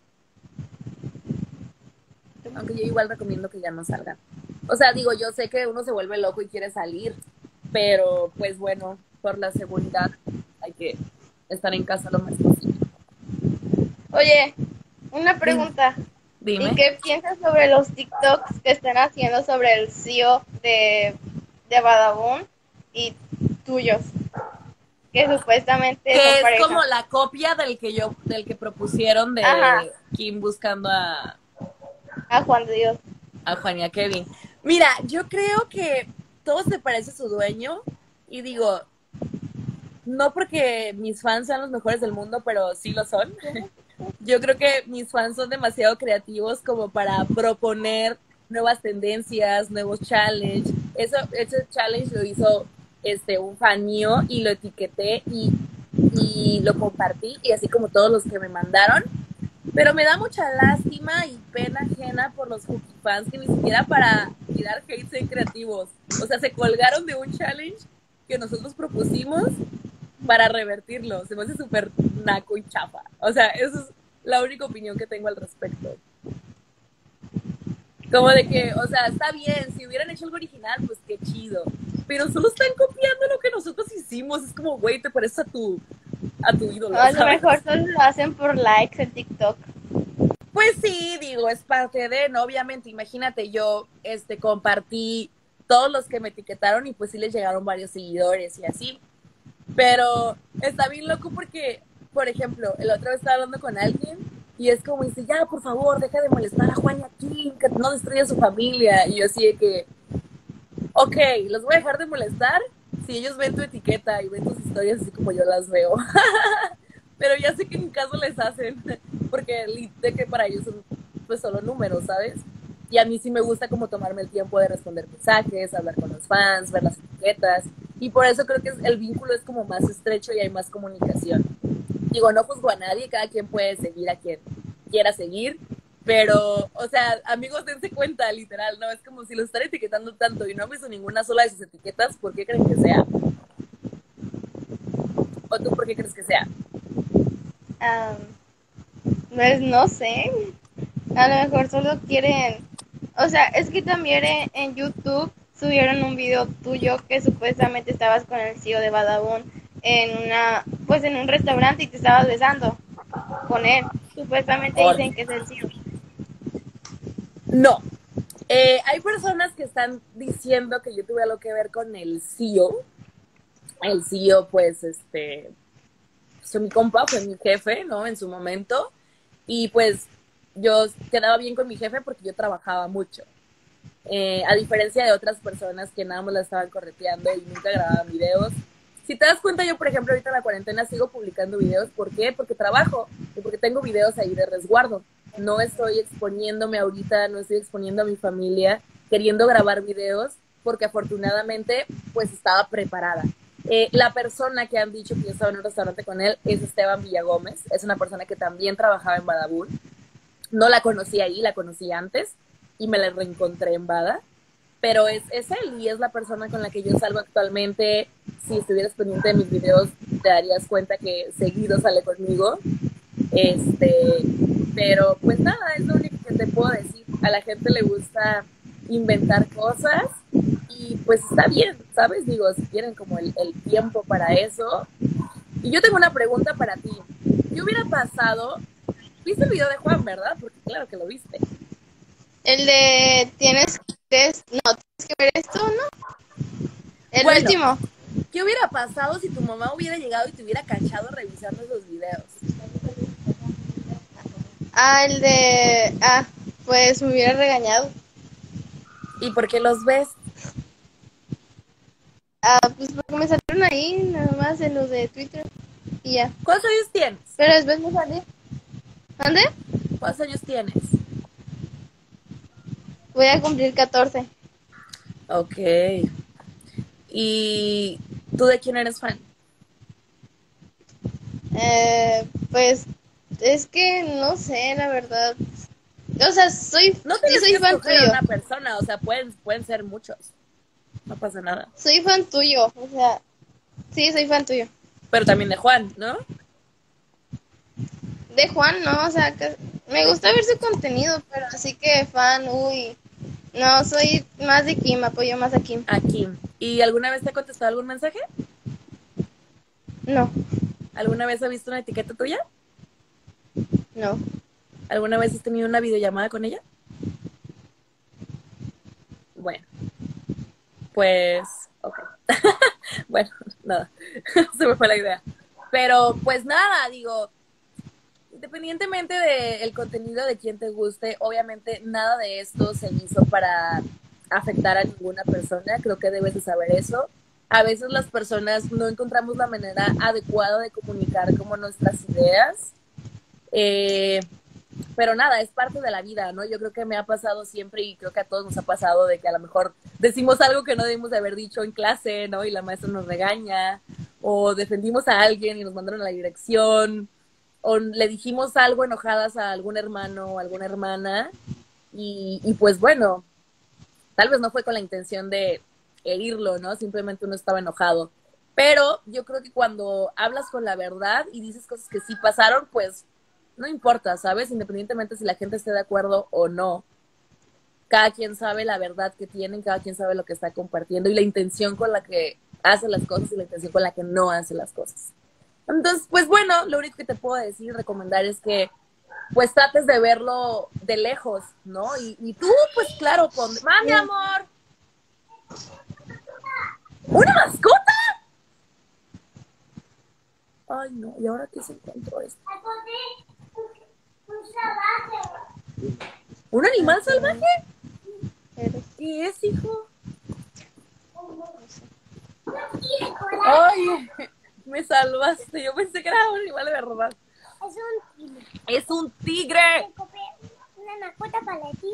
Aunque yo igual recomiendo que ya no salgan. O sea, digo, yo sé que uno se vuelve loco y quiere salir, pero pues bueno, por la seguridad hay que estar en casa lo más posible. Oye, una pregunta. Dime. ¿Y qué piensas sobre los TikToks que están haciendo sobre el CEO de Badabun y tuyos? Que supuestamente Que son es pareja. como la copia del que propusieron de Ajá. Kim buscando a Juan de Dios. Juan y a Kevin. Mira, yo creo que todo se parece a su dueño y digo, no porque mis fans sean los mejores del mundo, pero sí lo son. Yo creo que mis fans son demasiado creativos como para proponer nuevas tendencias, nuevos challenges. Ese challenge lo hizo un fan mío y lo etiqueté y lo compartí, y así como todos los que me mandaron. Pero me da mucha lástima y pena ajena por los Cookie fans que ni siquiera para tirar hate sean creativos. O sea, se colgaron de un challenge que nosotros propusimos para revertirlo. Se me hace súper naco y chafa. O sea, esa es la única opinión que tengo al respecto. Como de que, o sea, está bien, si hubieran hecho algo original, pues qué chido. Pero solo están copiando lo que nosotros hicimos. Es como, güey, te pareces a tu ídolo. A lo ¿sabes? mejor solo lo hacen por likes en TikTok. Pues sí, digo, es parte de, ¿no? Obviamente, imagínate, yo compartí todos los que me etiquetaron y pues sí les llegaron varios seguidores y así. Pero está bien loco porque, por ejemplo, el otro vez estaba hablando con alguien y es como dice, ya, por favor, deja de molestar a Juan y a Kim, que no destruya su familia. Y yo así de que, ok, los voy a dejar de molestar si ellos ven tu etiqueta y ven tus historias así como yo las veo. Pero ya sé que ni caso les hacen, porque de que para ellos son pues solo números, ¿sabes? Y a mí sí me gusta como tomarme el tiempo de responder mensajes, hablar con los fans, ver las etiquetas. Y por eso creo que el vínculo es como más estrecho y hay más comunicación. Digo, no juzgo a nadie, cada quien puede seguir a quien quiera seguir. Pero, o sea, amigos, dense cuenta, literal, ¿no? Es como si los están etiquetando tanto y no han visto ninguna sola de sus etiquetas, ¿por qué creen que sea? ¿O tú por qué crees que sea? Pues no sé. A lo mejor solo quieren. O sea, es que también en YouTube subieron un video tuyo que supuestamente estabas con el CEO de Badabun pues en un restaurante y te estabas besando con él. Supuestamente dicen que es el CEO. No. Hay personas que están diciendo que yo tuve algo que ver con el CEO. El CEO, pues, fue mi compa, fue mi jefe, ¿no? En su momento. Y pues yo quedaba bien con mi jefe porque yo trabajaba mucho. A diferencia de otras personas que nada más la estaban correteando y nunca grababan videos. Si te das cuenta, yo, por ejemplo, ahorita en la cuarentena sigo publicando videos. ¿Por qué? Porque trabajo y porque tengo videos ahí de resguardo. No estoy exponiéndome ahorita, no estoy exponiendo a mi familia queriendo grabar videos porque afortunadamente pues estaba preparada. La persona que han dicho que yo estaba en un restaurante con él es Esteban Villagómez. Es una persona que también trabajaba en Badabun. No la conocí ahí, la conocí antes y me la reencontré en Bada. Pero es él y es la persona con la que yo salgo actualmente. Si estuvieras pendiente de mis videos, te darías cuenta que seguido sale conmigo. Pero pues nada, es lo único que te puedo decir. A la gente le gusta inventar cosas y pues está bien, ¿sabes? Digo, si tienen como el tiempo para eso. Y yo tengo una pregunta para ti. ¿Qué hubiera pasado? ¿Viste el video de Juan, verdad? Porque claro que lo viste. El de tienes que ver esto, ¿no? El Bueno, último. ¿qué hubiera pasado si tu mamá hubiera llegado y te hubiera cachado revisando esos videos? Pues me hubiera regañado. ¿Y por qué los ves? Pues porque me salieron ahí, nada más en los de Twitter y ya. ¿Cuántos años tienes? Pero después me salí. ¿Dónde? ¿Cuántos años tienes? Voy a cumplir 14. Ok. ¿Y tú de quién eres fan? Pues es que no sé, la verdad. O sea, No tienes soy que fan escoger a tuyo. una persona, o sea, pueden ser muchos. No pasa nada. Soy fan tuyo, o sea, sí, soy fan tuyo. Pero también de Juan, ¿no? De Juan, no, o sea, me gusta ver su contenido, pero así que fan, uy. No, soy más de Kim, apoyo más a Kim. Aquí. ¿Y alguna vez te ha contestado algún mensaje? No, ¿Alguna vez has visto una etiqueta tuya? no. ¿Alguna vez has tenido una videollamada con ella? Bueno, pues, ok. Bueno, nada, se me fue la idea. Pero, pues nada, digo, independientemente del contenido de quien te guste, obviamente nada de esto se hizo para afectar a ninguna persona. Creo que debes de saber eso. A veces las personas no encontramos la manera adecuada de comunicar como nuestras ideas. Pero nada, es parte de la vida, ¿no? Yo creo que me ha pasado siempre y creo que a todos nos ha pasado de que a lo mejor decimos algo que no debimos de haber dicho en clase, ¿no? Y la maestra nos regaña, o defendimos a alguien y nos mandaron a la dirección, o le dijimos algo enojadas a algún hermano o alguna hermana, y pues bueno, tal vez no fue con la intención de herirlo, ¿no? Simplemente uno estaba enojado. Pero yo creo que cuando hablas con la verdad y dices cosas que sí pasaron, pues no importa, ¿sabes? Independientemente si la gente esté de acuerdo o no. Cada quien sabe la verdad que tienen, cada quien sabe lo que está compartiendo y la intención con la que hace las cosas y la intención con la que no hace las cosas. Entonces, pues bueno, lo único que te puedo decir, recomendar es que pues trates de verlo de lejos, ¿no? Y tú, pues claro, ¡mami, amor! ¿Una mascota? Ay, no, ¿y ahora qué se encontró esto? ¿Un animal salvaje? ¿Qué es, hijo? Ay, me salvaste. Yo pensé que era un animal de verdad. Es un tigre. Una mascota para ti.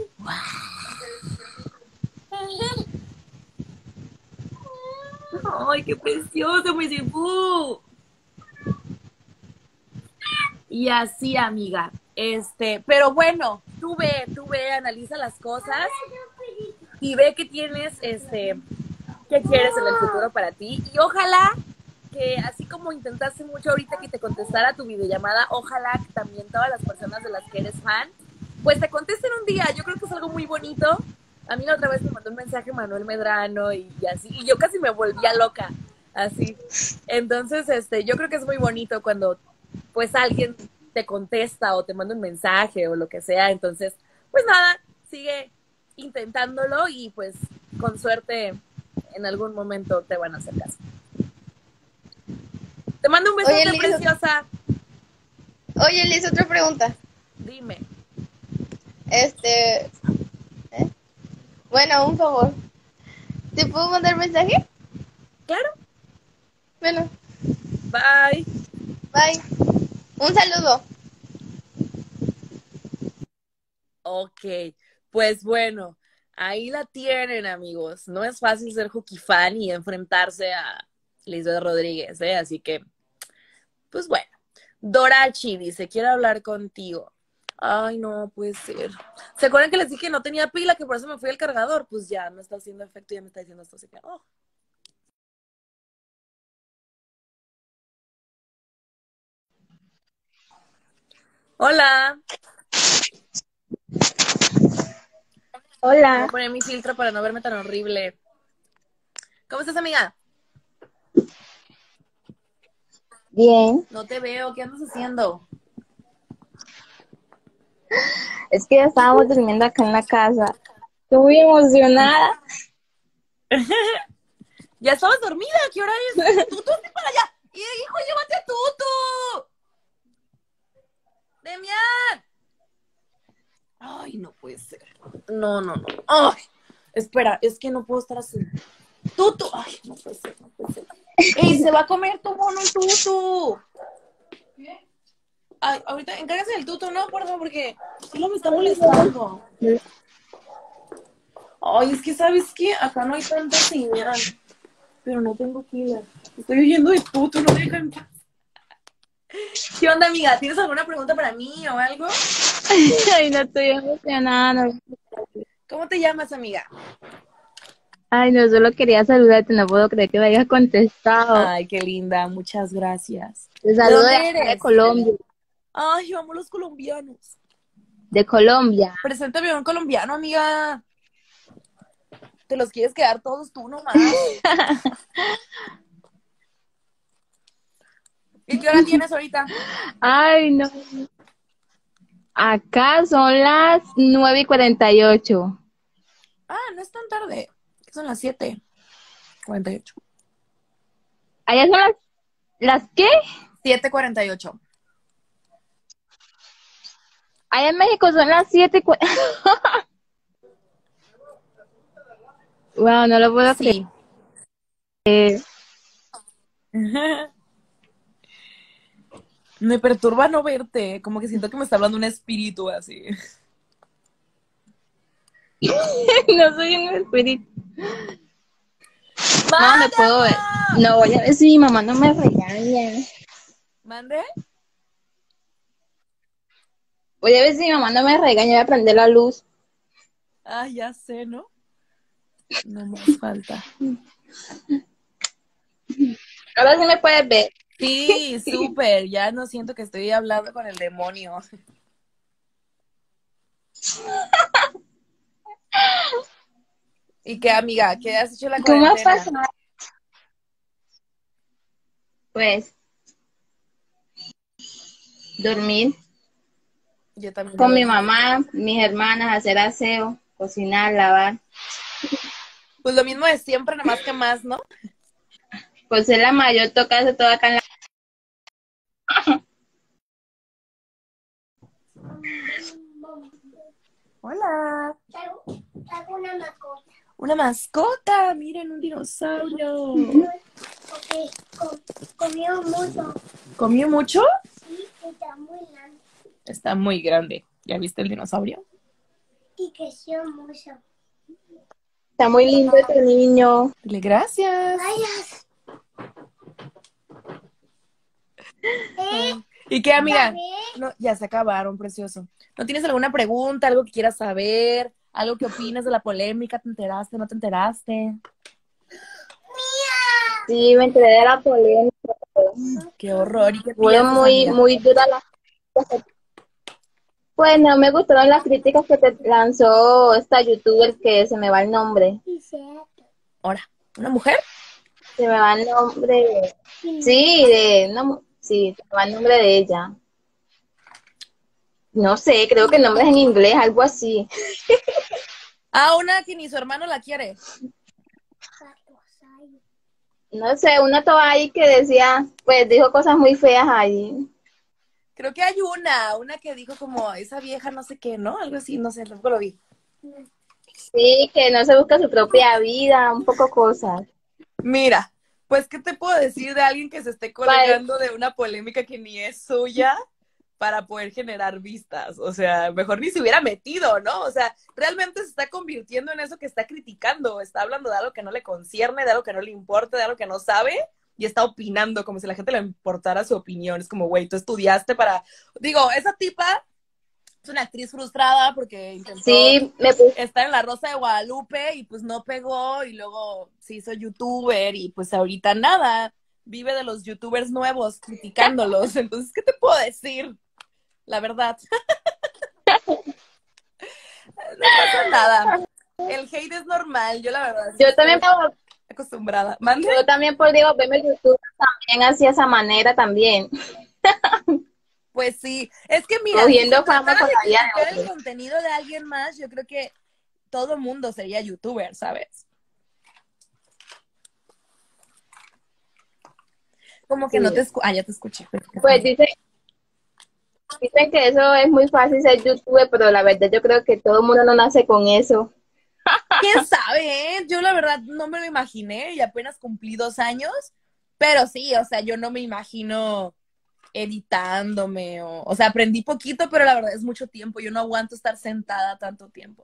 Ay, qué precioso, me llevó. Y así, amiga. Pero bueno, tú ve, analiza las cosas y ve que tienes, qué quieres en el futuro para ti. Y ojalá que así como intentaste mucho ahorita que te contestara tu videollamada, ojalá que también todas las personas de las que eres fan, pues te contesten un día. Yo creo que es algo muy bonito. A mí la otra vez me mandó un mensaje Manuel Medrano y así, y yo casi me volvía loca, así. Entonces, yo creo que es muy bonito cuando, pues, alguien te contesta o te manda un mensaje o lo que sea. Entonces, pues nada, sigue intentándolo y pues con suerte en algún momento te van a hacer caso. Te mando un besote, Oye, Liz, preciosa. Oye, Liz, otra pregunta. Dime. Bueno, un favor. ¿Te puedo mandar mensaje? Claro. Bueno, Bye. bye. Un saludo. Ok, pues bueno, ahí la tienen, amigos. No es fácil ser hockey fan y enfrentarse a Lisbeth Rodríguez, ¿eh? Así que, pues bueno. Dorachi dice, quiero hablar contigo. Ay, no puede ser. ¿Se acuerdan que les dije que no tenía pila, que por eso me fui al cargador? Pues ya, no está haciendo efecto, ya me está diciendo esto, así que, oh. Hola. Voy a Hola, poner mi filtro para no verme tan horrible. ¿Cómo estás, amiga? bien. No te veo, ¿qué andas haciendo? Es que ya estábamos durmiendo acá en la casa. Estoy muy emocionada. ¿Ya estabas dormida? ¿Qué hora es? ¡Tutu, vete para allá! ¡Hijo, llévate a Tutu! ¡Demian! Ay, no puede ser. No. Ay, espera, es que no puedo estar así. Tutu. Ay, no puede ser, no puede ser. ¡Ey, se va a comer tu mono el Tutu! ¿Qué? Ay, ahorita encárgase del Tutu, ¿no? Por favor, porque solo me está molestando. Ay, es que, ¿sabes qué? Acá no hay tanta señal. Pero no tengo pila. Estoy huyendo de Tutu, no me dejan en paz. ¿Qué onda, amiga? ¿Tienes alguna pregunta para mí o algo? Ay, no estoy emocionada. No. ¿Cómo te llamas, amiga? Ay, no, solo quería saludarte. No puedo creer que me hayas contestado. Ay, qué linda, muchas gracias. Te ¿De saludo de dónde acá, de eres? Colombia. Ay, vamos los colombianos. De Colombia. Preséntame a un colombiano, amiga. Te los quieres quedar todos tú nomás. ¿Y qué hora tienes ahorita? Ay, no. Acá son las 9:48. Ah, no es tan tarde. Son las 7:48. Allá son las ¿qué? 7:48. Allá en México son las 7. Wow, no lo puedo Sí. creer. Me perturba no verte, como que siento que me está hablando un espíritu así. No soy un espíritu. No, ¡Mande, me puedo ver. amor! No, voy a ver si mi mamá no me regaña. ¿Mande? Voy a ver si mi mamá no me regaña. Voy a prender la luz. Ah, ya sé, ¿no? No más falta. Ahora sí me puedes ver. Sí, súper. Ya no siento que estoy hablando con el demonio. ¿Y qué, amiga? ¿Qué has hecho en la ¿Cómo has cuarentena? pasado? Pues, dormir Yo también. con mi mamá, mis hermanas, hacer aseo, cocinar, lavar. Pues lo mismo de siempre, nada más que más, ¿no? Pues es la mayor, toca eso todo acá en la... Hola. Hago una mascota. Una mascota, miren, un dinosaurio. Porque comió mucho. ¿Comió mucho? Sí, está muy grande. Está muy grande. ¿Ya viste el dinosaurio? Y creció mucho. Está muy lindo este niño. Dile gracias. Vayas. ¿Y qué, amiga? ¿También? No, ya se acabaron, precioso. ¿No tienes alguna pregunta, algo que quieras saber? ¿Algo que opinas de la polémica? ¿Te enteraste, no te enteraste? Sí, me enteré de la polémica. Qué horror. ¿Y qué Fueron piensas, muy, amiga? muy duras las críticas. Pues no me gustaron las críticas que te lanzó esta youtuber que se me va el nombre. Ahora, ¿una mujer? Se me va el nombre. Sí, sí, se me va el nombre de ella. No sé, creo que el nombre es en inglés, algo así. Ah, una que ni su hermano la quiere. No sé, una toda ahí que decía, pues dijo cosas muy feas ahí. Creo que hay una que dijo como esa vieja no sé qué, ¿no? Algo así, no sé, tampoco lo vi. Sí, que no se busca su propia vida, un poco cosas. Mira, pues, ¿qué te puedo decir de alguien que se esté colgando de una polémica que ni es suya para poder generar vistas? O sea, mejor ni se hubiera metido, ¿no? O sea, realmente se está convirtiendo en eso que está criticando, está hablando de algo que no le concierne, de algo que no le importa, de algo que no sabe, y está opinando como si a la gente le importara su opinión. Es como, güey, tú estudiaste para... Digo, esa tipa es una actriz frustrada porque intentó Sí, estar en La Rosa de Guadalupe y pues no pegó y luego se hizo youtuber y pues ahorita nada, vive de los youtubers nuevos criticándolos. Entonces, ¿qué te puedo decir? La verdad. No pasa nada. El hate es normal, yo la verdad yo también, estoy acostumbrada. ¿Mande? yo también por digo, verme YouTube también así de esa manera también, Pues sí, es que mira, si se cogiendo fama tratara con de la vida de criticar el otros. contenido de alguien más, yo creo que todo mundo sería youtuber, ¿sabes? Como que no te Sí. escucho. Ah, ya te escuché. Pues dicen que eso es muy fácil ser youtuber, pero la verdad yo creo que todo el mundo no nace con eso. ¿Quién sabe? Yo la verdad no me lo imaginé y apenas cumplí 2 años, pero sí, o sea, yo no me imagino editándome o sea, aprendí poquito, pero la verdad es mucho tiempo. Yo no aguanto estar sentada tanto tiempo.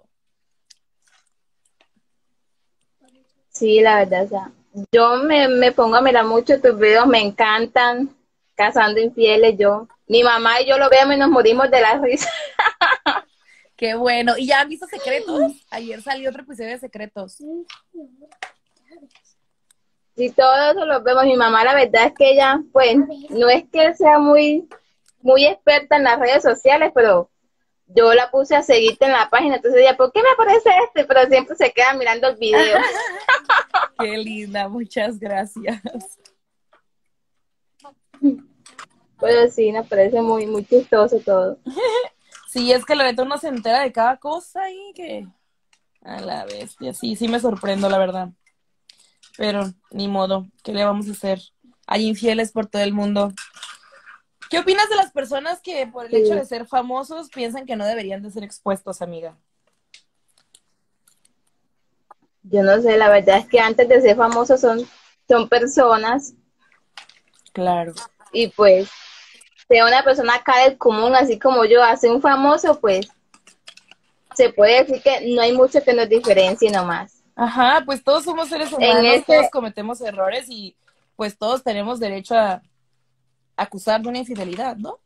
Sí, la verdad, o sea, yo me pongo a mirar mucho tus videos, me encantan, Cazando Infieles, mi mamá y yo lo vemos y nos morimos de la risa. Qué bueno. ¿Y ya han visto Secretos? Ayer salió otro episodio de Secretos. Sí, todos eso lo vemos. Mi mamá, la verdad es que ella, pues, no es que sea muy, muy experta en las redes sociales, pero yo la puse a seguirte en la página, entonces ella, ¿por qué me aparece este? Pero siempre se queda mirando el video. Qué linda, muchas gracias. Pero sí, me parece muy, muy chistoso todo. Sí, es que la neta uno se entera de cada cosa y que a la bestia. Sí, sí me sorprendo, la verdad. Pero ni modo, ¿qué le vamos a hacer? Hay infieles por todo el mundo. ¿Qué opinas de las personas que por el hecho de ser famosos piensan que no deberían de ser expuestos, amiga? Yo no sé, la verdad es que antes de ser famosos son personas Claro. y pues sea una persona acá del común, así como yo, hace un famoso, pues se puede decir que no hay mucho que nos diferencie nomás. Ajá, pues todos somos seres En humanos, todos este, cometemos errores y pues todos tenemos derecho a acusar de una infidelidad, ¿no?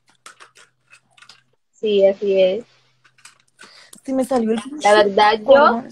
sí, así es. Sí me salió el... La verdad, yo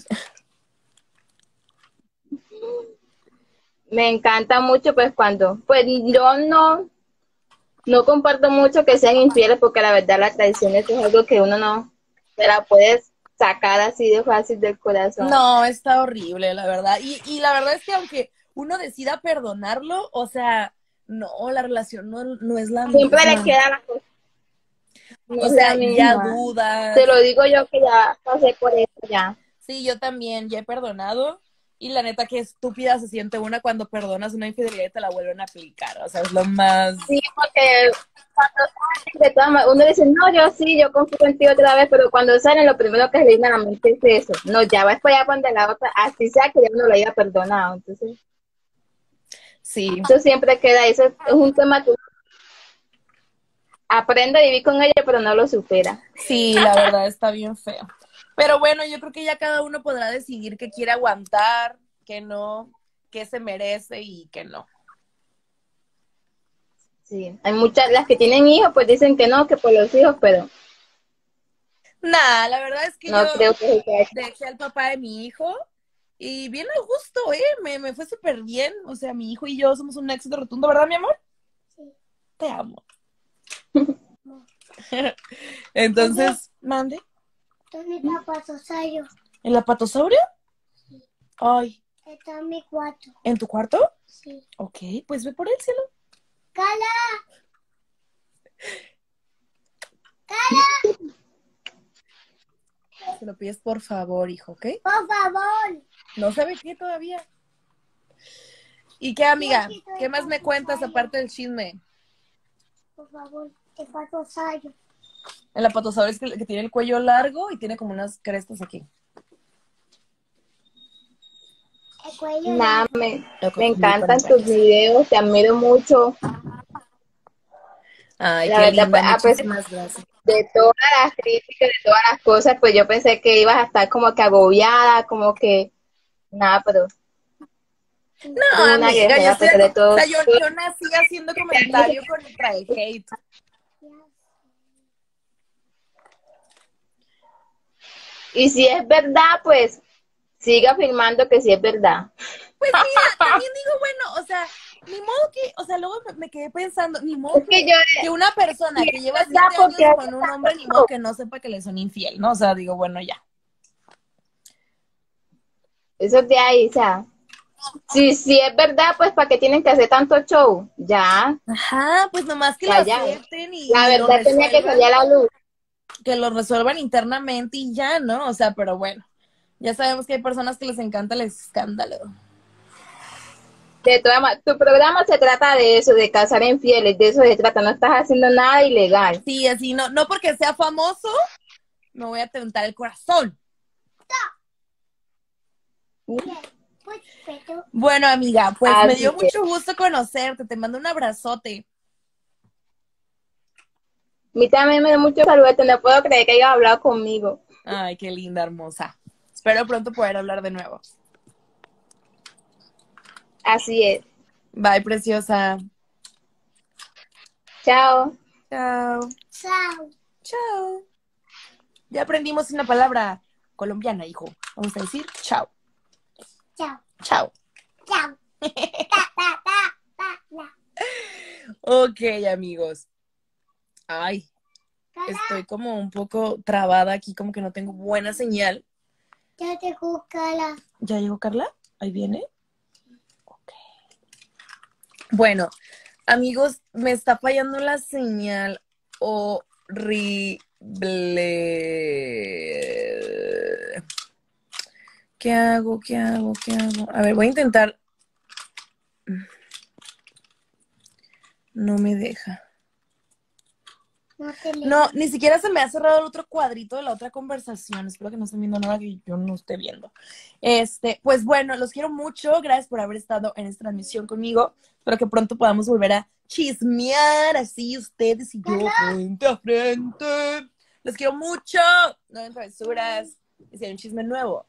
me encanta mucho, pues pues yo no comparto mucho que sean infieles, porque la verdad la traición es algo que uno no se la puede sacar así de fácil del corazón. No, está horrible, la verdad. Y la verdad es que aunque uno decida perdonarlo, o sea, no, la relación no es la Siempre le misma. queda la cosa. No O es la sea, ya misma. dudas. Te lo digo yo que ya pasé por eso ya. Sí, yo también, ya he perdonado, Y la neta, qué estúpida se siente una cuando perdonas una infidelidad y te la vuelven a aplicar. O sea, es lo más... Sí, porque cuando salen de todas uno dice, no, yo sí, yo confío en ti otra vez, pero cuando salen lo primero que se viene a la mente es eso. No, ya vas para allá cuando la otra, así sea que ya uno lo haya perdonado. Entonces, Sí. eso siempre queda, eso es un tema que uno aprende a vivir con ella, pero no lo supera. Sí, la verdad está bien feo. Pero bueno, yo creo que ya cada uno podrá decidir qué quiere aguantar, qué no, qué se merece y qué no. Sí, hay muchas, las que tienen hijos, pues dicen que no, que por los hijos, pero Nah, la verdad es que no yo creo que sea. dejé al papá de mi hijo y bien a gusto, me fue súper bien. O sea, mi hijo y yo somos un éxito rotundo, ¿verdad, mi amor? Sí. Te amo. Entonces, mande. ¿Dónde está Patosaurio? ¿El apatosaurio? Sí. Ay, Está en mi cuarto. ¿en tu cuarto? Sí. Ok, pues ve por él, cielo. ¡Cala! Se lo pides por favor, hijo, ¿ok? Por favor. No sabe qué todavía. ¿Y qué, amiga? ¿Qué más me cuentas aparte del chisme? Por favor, el Patosaurio. El apatosaurio es que tiene el cuello largo y tiene como unas crestas aquí. El cuello. Nada, largo. me encantan tus videos, te admiro mucho. Ay, La qué verdad, linda, pues, a pesar muchísimas gracias. de todas las críticas, de todas las cosas, pues yo pensé que ibas a estar como que agobiada, como que nada, pero No, eres una amiga, guerrera a pesar de o todo. sea, yo nací haciendo comentario contra el hate. Y si es verdad, pues sigue afirmando que sí es verdad. Pues mira, también digo, bueno, o sea, ni modo que, o sea, luego me quedé pensando, ni modo Es que yo, que una persona sí que es lleva verdad 7 porque años hace con un hombre, ni modo tanto. que no sepa que le son infiel, ¿no? O sea, digo, bueno, ya. Eso de ahí, o sea, si es verdad, pues ¿para qué tienen que hacer tanto show? Ya, Ajá, pues nomás que lo ya. acepten La y lo verdad tenía que salir resuelvan, a la luz. que lo resuelvan internamente y ya, ¿no? O sea, pero bueno, ya sabemos que hay personas que les encanta el escándalo. De todas tu programa se trata de eso, de cazar infieles, de eso se trata, no estás haciendo nada ilegal. Sí, así, no porque sea famoso, me voy a tentar el corazón. Pues, pero, Bueno, amiga, pues me Así dio que, mucho gusto conocerte, te mando un abrazote. a mí también me da mucho saludo, no puedo creer que hayas hablado conmigo. Ay, qué linda, hermosa. Espero pronto poder hablar de nuevo. Así es. Bye, preciosa. Chao. Chao. chao. Chao. Ya aprendimos una palabra colombiana, hijo. Vamos a decir chao. Chao. Chao. Chao. Ta, ta, ta, ta, ta. Ok, amigos. Ay, Cala, estoy como un poco trabada aquí, como que no tengo buena señal. ya te Cala. ¿Ya llegó Carla? ¿Ahí viene? Ok. Bueno, amigos, me está fallando la señal horrible. ¿Qué hago? ¿Qué hago? ¿Qué hago? A ver, voy a intentar. No me deja. No te leo. No, ni siquiera se me ha cerrado el otro cuadrito de la otra conversación. Espero que no estén viendo nada que yo no esté viendo. Pues bueno, los quiero mucho. Gracias por haber estado en esta transmisión conmigo. Espero que pronto podamos volver a chismear así ustedes y yo frente a frente. Los quiero mucho. No hagan travesuras. Y si hay un chisme nuevo,